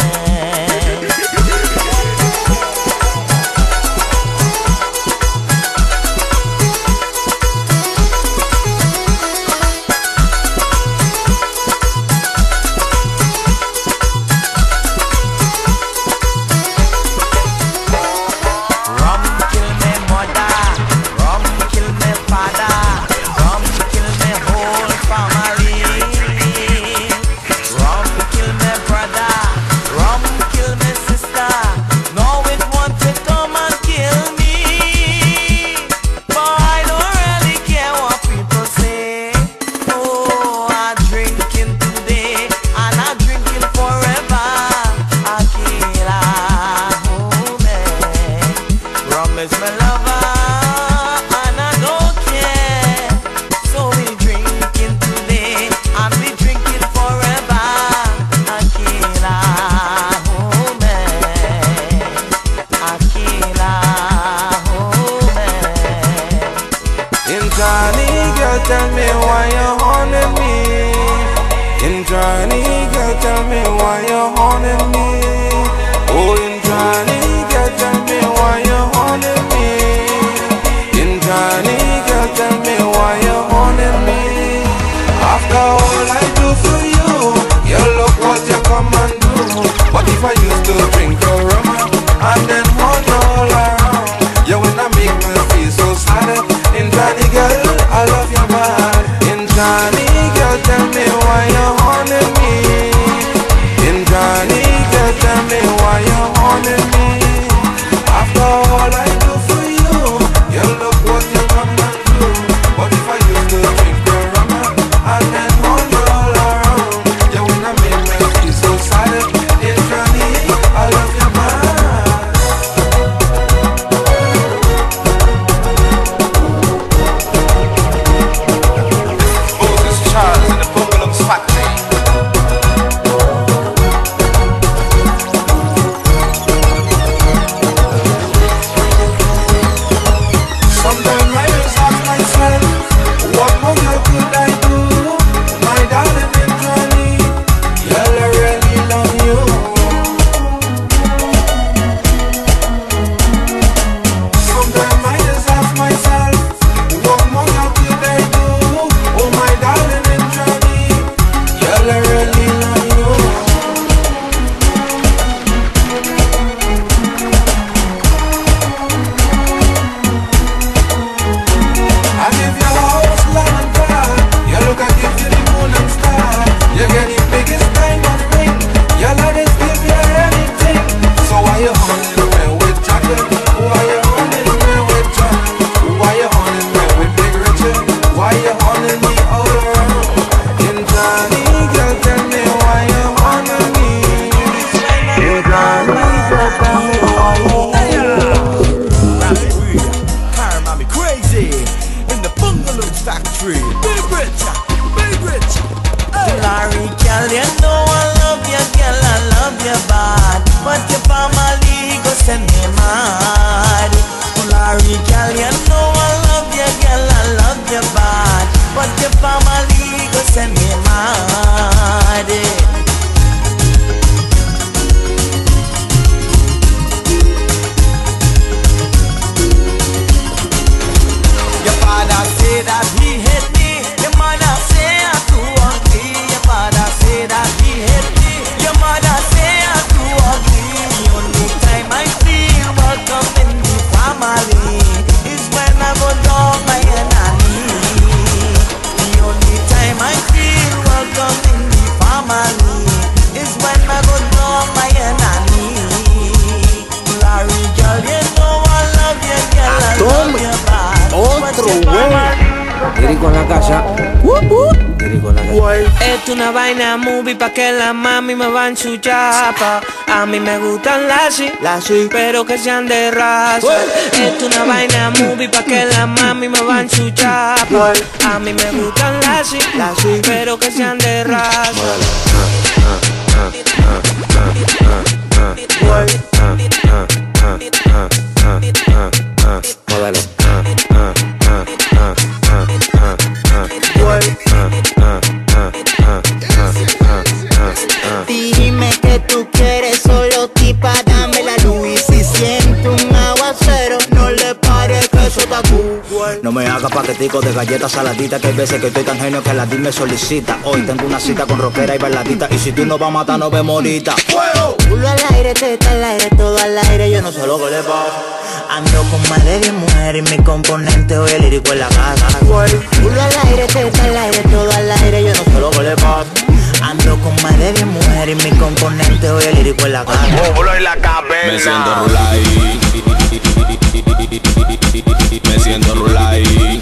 Rum kill me mother, rum kill me father, rum kill me whole family. Rum kill me brother, rum kill me sister. Now it want to come and kill me, but I don't really care what people say. Oh, I'm drinking today and I'm drinking forever. Akela, oh man. Rum is my lover, and I don't care. So we drinking today, and we drinking forever. Akela, oh man. Akela, oh man. In Johnny, girl, tell me why you haunting me. In Johnny, girl, tell me why you haunting me. Oh, in Johnny, girl, tell me why you haunting me. In Johnny, girl, tell me why you haunting me. After all I do for you, you look what you come and do. What if I used to drink your rum and then hold you all around? You wanna make me feel so sad. In Johnny, girl, I love you bad. In Johnny, girl, tell me why you haunting me. In Johnny, girl, tell me why you haunting me. After all I do for you, you look what you come and do. What if I used to drink your rum and then hold you all around? You wanna make me feel so sad. In Johnny, I love you bad. Moses Charles in the Boogaloo's factory. Sometimes I just ask myself, what more could I do? My darling and Johnny, girl, I really love you. Sometimes I just ask myself, what more could I do? Oh, my darling and Johnny, girl, I really love you. I give you house, land and car. You look, I give you the moon and star. You get the biggest diamond ring. Your ladies give you anything. So why you haunting me with chocolate? Why you haunting me with chocolate? Why you haunting me with Big Richard? Why you haunting me all around? In Johnny, girl, tell me why you haunting me. In Johnny, girl, tell me why you Karma me crazy in the bungalow factory. Big rich, big rich. Larry, girl, you know I love you, girl, I love you bad. But your family go send me mad. Larry, girl, you know I love you, girl, I love you bad. But your family go send me mad. Dirico en la casa. Dirico en la casa. Esto es una vaina movie pa' que la mami me va en su chapa. A mí me gustan las pero que sean de raza. Esto es una vaina movie pa' que la mami me va en su chapa. A mí me gustan las pero que sean de raza. Modelo. Dime que tú quieres, solo tipa, dame la luz. Y si siento un aguacero, no le pares que eso está cool. No me hagas paquetico de galletas saladitas, que hay veces que estoy tan genio que la DIM me solicita. Hoy tengo una cita con rockera y bailadita, y si tú no vas a matar, nos vemos ahorita. Culo al aire, teta al aire, todo al aire, yo no sé lo que le pasa. Ando con más de 10 mujeres y mi componente hoy el lírico en la casa. Culo al aire, teta al aire, todo al aire, yo no sé lo que le pasa. Ando con más de 10 mujeres y mi componente hoy el lírico en la casa. Culo en la cabeza. Me siento rulay. Me siento rulay.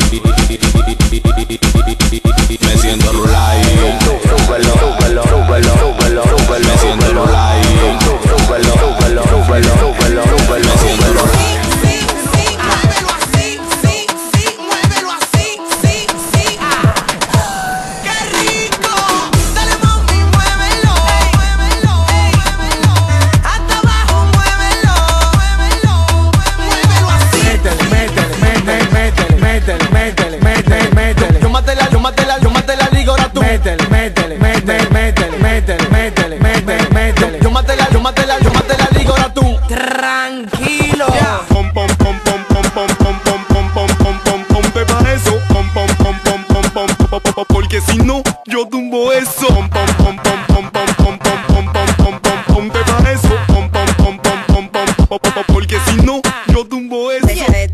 Me siento rulay. Súbelo, súbelo, súbelo, súbelo, súbelo. Me siento rulay. Súbelo, súbelo, súbelo, súbelo, súbelo. Me siento rulay. Tranquilo. Pom pom pom pom pom pom pom pom pom pom pom pom ponte pa' eso. Pom pom pom pom pom pom pom pom porque si no yo tumbo eso. Pom pom pom pom pom pom pom pom pom pom pom ponte pa' eso. Pom pom pom pom pom pom pom porque si no yo tumbo eso.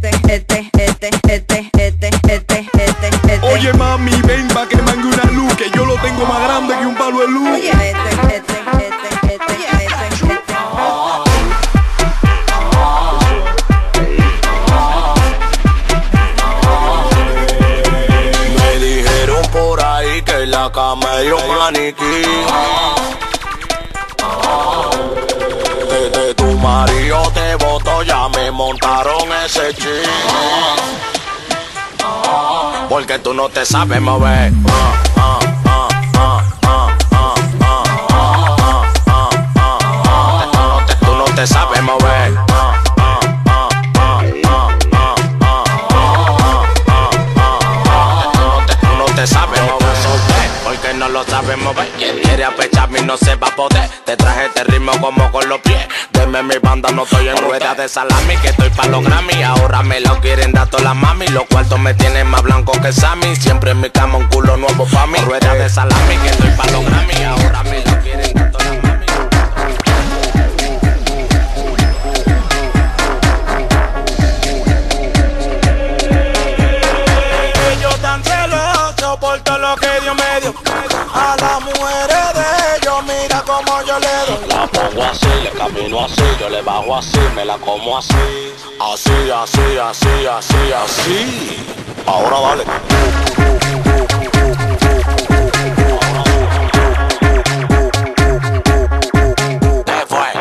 Oye mami, ven pa' que mangue una luz, que yo lo tengo más grande que un palo de luz. Me dijeron por ahí que la camello maniquí. Desde tu marido te botó, ya me montaron ese chip. Porque tú no te sabes mover. Tú no te sabes mover. Tú no te sabes mover. Porque no lo sabes mover. Quien quiere apecharme no se va a poder. Te traje este ritmo como con los pies. Deme mi banda, no estoy en rueda de salami, que estoy pa' los Grammy. Ahora me lo quieren dar todas las mami. Los cuartos me tienen más blanco que Sammy. Siempre en mi cama un culo nuevo pa' mí. Rueda de salami, que estoy pa' los Grammy. Ahora me lo quieren dar todas las mami. Ellos tan celosos por todo lo que Dios me dio. A las mujeres de ellos mira como yo le doy. La pongo así, le camino así, yo le bajo así, me la como así. Así, así, así, así, así. Ahora dale. Te fue.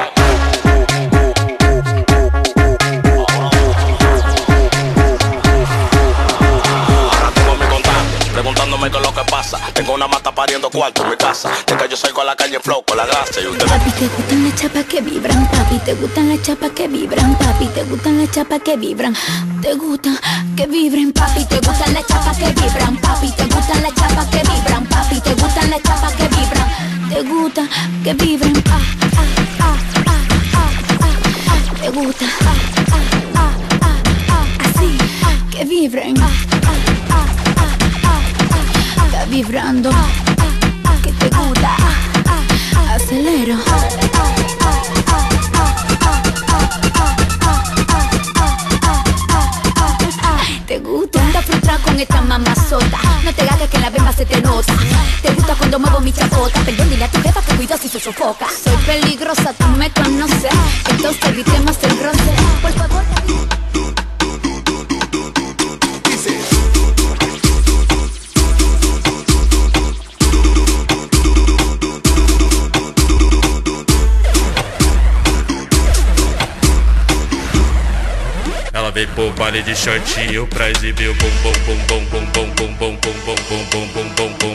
Ahora tengo mi contacto, preguntándome qué es lo que pasa. Tengo una mata pariendo cuarto en mi casa. De que yo salgo a la calle flow con la grasa y usted. Papi, te gustan las chapas que vibran, papi, te gustan las chapas que vibran, papi, te gustan las chapas que vibran, te gustan que vibren, papi, te gustan las chapas que vibran, papi, te gustan las chapas que vibran, papi, te gustan las chapas que vibran, te gusta que vibren, te gusta así que vibren, está vibrando, que te gusta, acelero. Te gusta, estás frustrada con esta mamazota. No te hagas que la bemba se te nota. Te gusta cuando muevo mi chapota. Perdón, dile a tu jefa que cuida si se sofoca. Soy peligrosa, tú me conoces. Entonces evitemos el roce. Por favor. Dice Ela veio pro baile de shortinho pra exibir o bum bum bum bum bum bum bum bum bum bum bum bum bum bum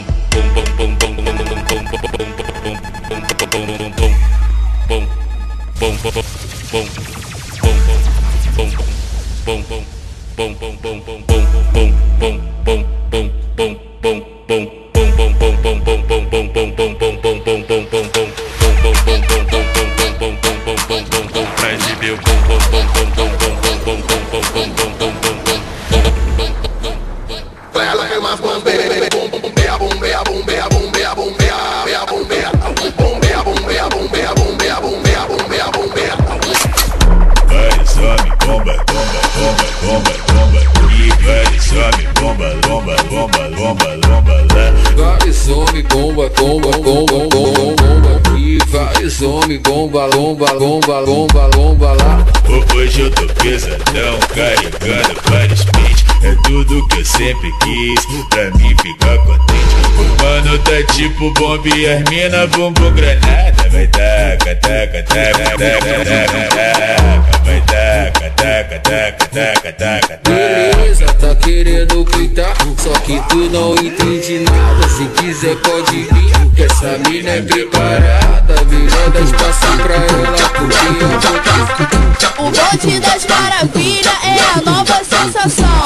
Lomba lá. Hoje eu tô pesadão, carregando vários pentes. É tudo que eu sempre quis, pra mim ficar contente. O mano tá tipo bomba e as mina bumbum granada. Vai taca, taca, taca, taca, taca, vai taca, taca, taca, taca, taca. Beleza, tá querendo gritar, só que tu não entende nada. Se quiser pode vir, que essa mina é preparada. Virando as passas pra ela, porque eu vou. O bonde das maravilhas é a nova sensação.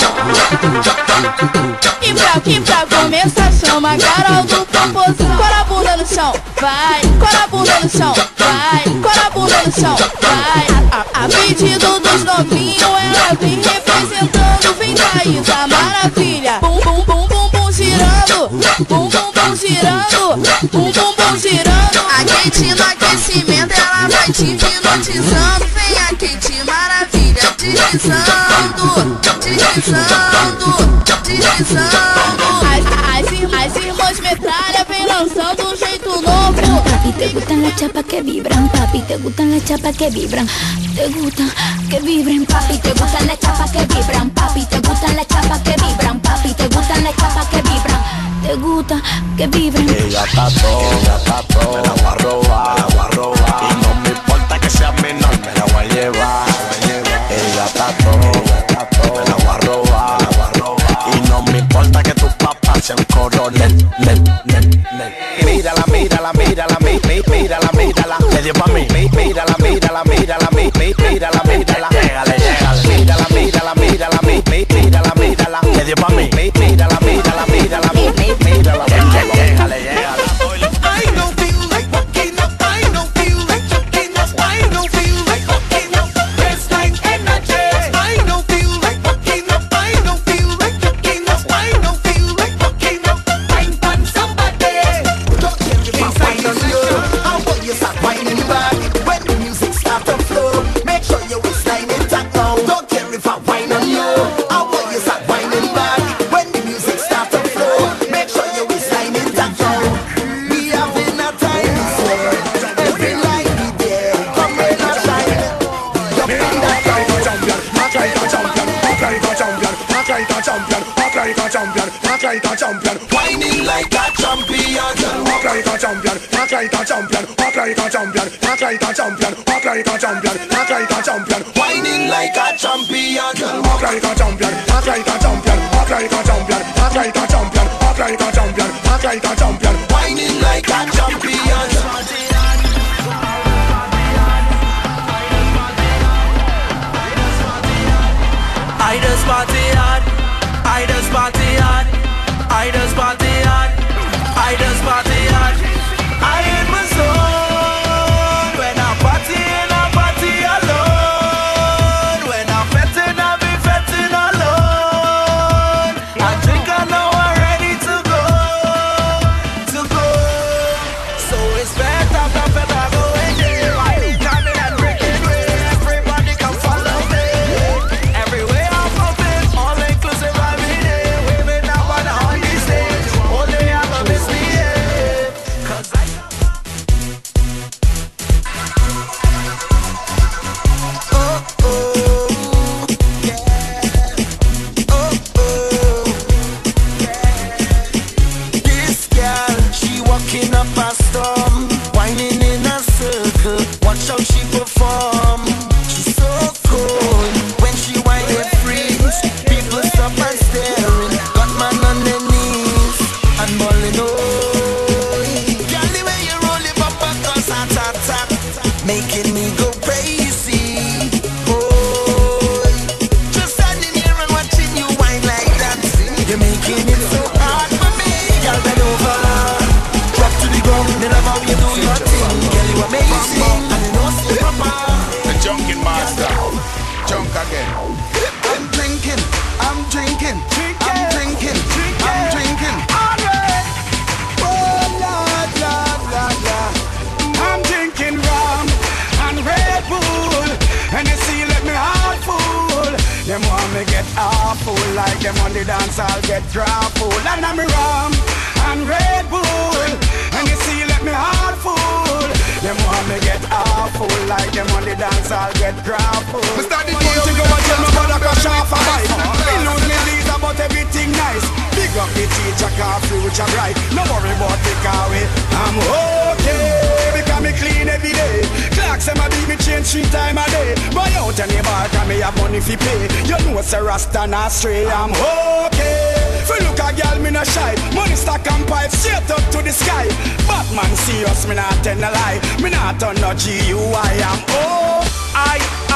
E pra começar chama a Carol do Popozão. Cora a bunda no chão, vai. Cora a bunda no chão, vai. Cora a bunda no chão, vai. A pedido dos novinhos ela vem representando. Vem daí da maravilha. Bum bum bum bum bum girando. Bum bum bum girando. Bum bum bum girando. A Kate no aquecimento ela vai te hipnotizando. Vem a Kate maravilha deslizando, deslizando, deslizando. As irmãs metralha vem lançando um jeito novo. Papi, te gustan las chapas que vibran. Papi, te gustan las chapas que vibran. Te gustan que vibren. Papi, te gustan las chapas que vibran. Papi, te gustan las chapas que vibran. Papi, te gustan las chapas que vibran. Te gusta que vibren. Ella está todo, me la voy a robar, me la voy a robar. Y no me importa que sea menor, me la voy a llevar. Ella está todo, me la voy a robar, me la voy a robar. Y no me importa que tu papá sea un coronel. Mírala, mírala, mírala, mírala, mírala. Le dio pa' mí. Mírala, mírala, mírala, mírala, mírala. Llegale, llegale. Mírala, mírala, mírala, mírala, mírala. Le dio pa' mí. Mírala, mírala, mírala, mírala. Llegale, llegale. I don't feel like walking up. I don't feel like choking up. I don't feel like walking up. It's like energy. I don't feel like walking up. I don't feel like choking up. I don't feel like walking up. Find fun somebody. Don't change your wine on you. How about you start whining back when the music start to flow? Make sure your waistline intact now. Don't care if I whine on you. How about you start whining back when the music start to flow? Make sure your waistline intact now. We having a time to say every light be there. Come rain or shine. You're in that time. Act like a champion, act like a champion, act like a champion, act like a champion, act like a champion, Whining like a champion. act like a champion, act like a champion, act like a champion, act like a champion, act like a champion, act like a champion, Whining like a champion. act like a champion, act like a champion, act like a champion, act like a champion, act like a champion, act like a champion, Whining like a champion. I just party hard, I just party hard, I just party hard, I just party hard. I in my zone when I party alone. When I'm fetting, I be fetting alone. I drink, I know I'm ready to go, to go. So it's better me get awful like them on the dance, I'll get drawful. And I'm rum and Red Bull, and you see, let me heart full. Them want me get awful like them on the dance, I'll get drawful. Me start the day to go and tell me about a crash off a bike. Me lose me lead about everything nice. Big up the teacher, coffee which I right. No worry about the car way. I'm okay because me clean every day. Clocks and my beat me change 3 times a day. Buy out any bar and me have money fi pay. You know it's a Rasta not stray. I'm okay. Fi look a girl me no shy. Money stack and pipe straight up to the sky. Batman serious, me not tell no lie. Me not turn no GUI. I'm I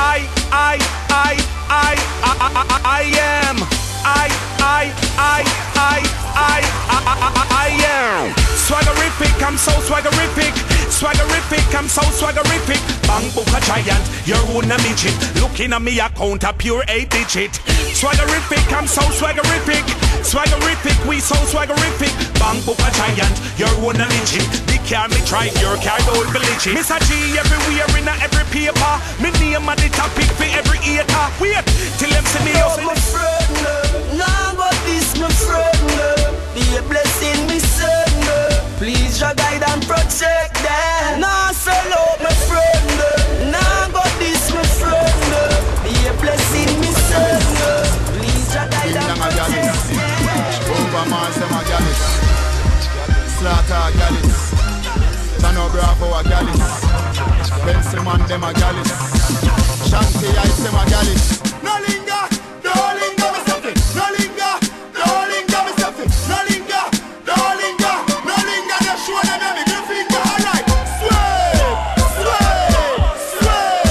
am swaggerific, I'm so swaggerific. Swaggerific, I'm so swaggerific. Bang book a giant, you're one a midget. Looking at me account a pure 8-digit. Swaggerific, I'm so swaggerific. Swaggerific, we so swaggerific. Bang book a giant, you're one a midget. The car me drive, your car don't village. Miss a G everywhere in every paper. Me name at the topic for every acre. Wait till them see me out. My friend, nah, but this my friend. Be a blessing, me son. Please your guide and protect them. Nah, sell out my friend. Nah, but this my friend. Be a blessing, me son. Please your guide and protect them. Over Mars, them a gallis. Slaughter a gallis. Tano Bravo a gallis. Pencil man, them a gallis. Shanty Ice, them a gallis. No linger, no linger, me something. No linger, no linger, me something. No linger, no linger, no linger. Just show them every good finger. Alright, sway, sway, sway,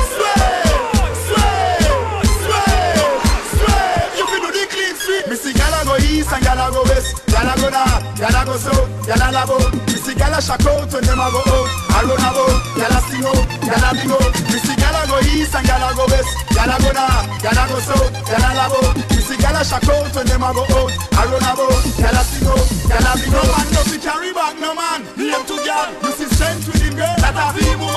sway, sway, sway. You can do the clean sweep. Me see gala go east and gala go west. Gala go north, gala go south, gala labo. Me see gala shack out when them a go out. I run about, gala sing out, gala big out. Me see gala go east and gala go west. Gala go north, gala go south, gala labo. Me see gala shack out when them a go out. I run about, gala sing out, gala big out. No man no fi carry back, no man. Name to girl, you see strength with him girl. That a be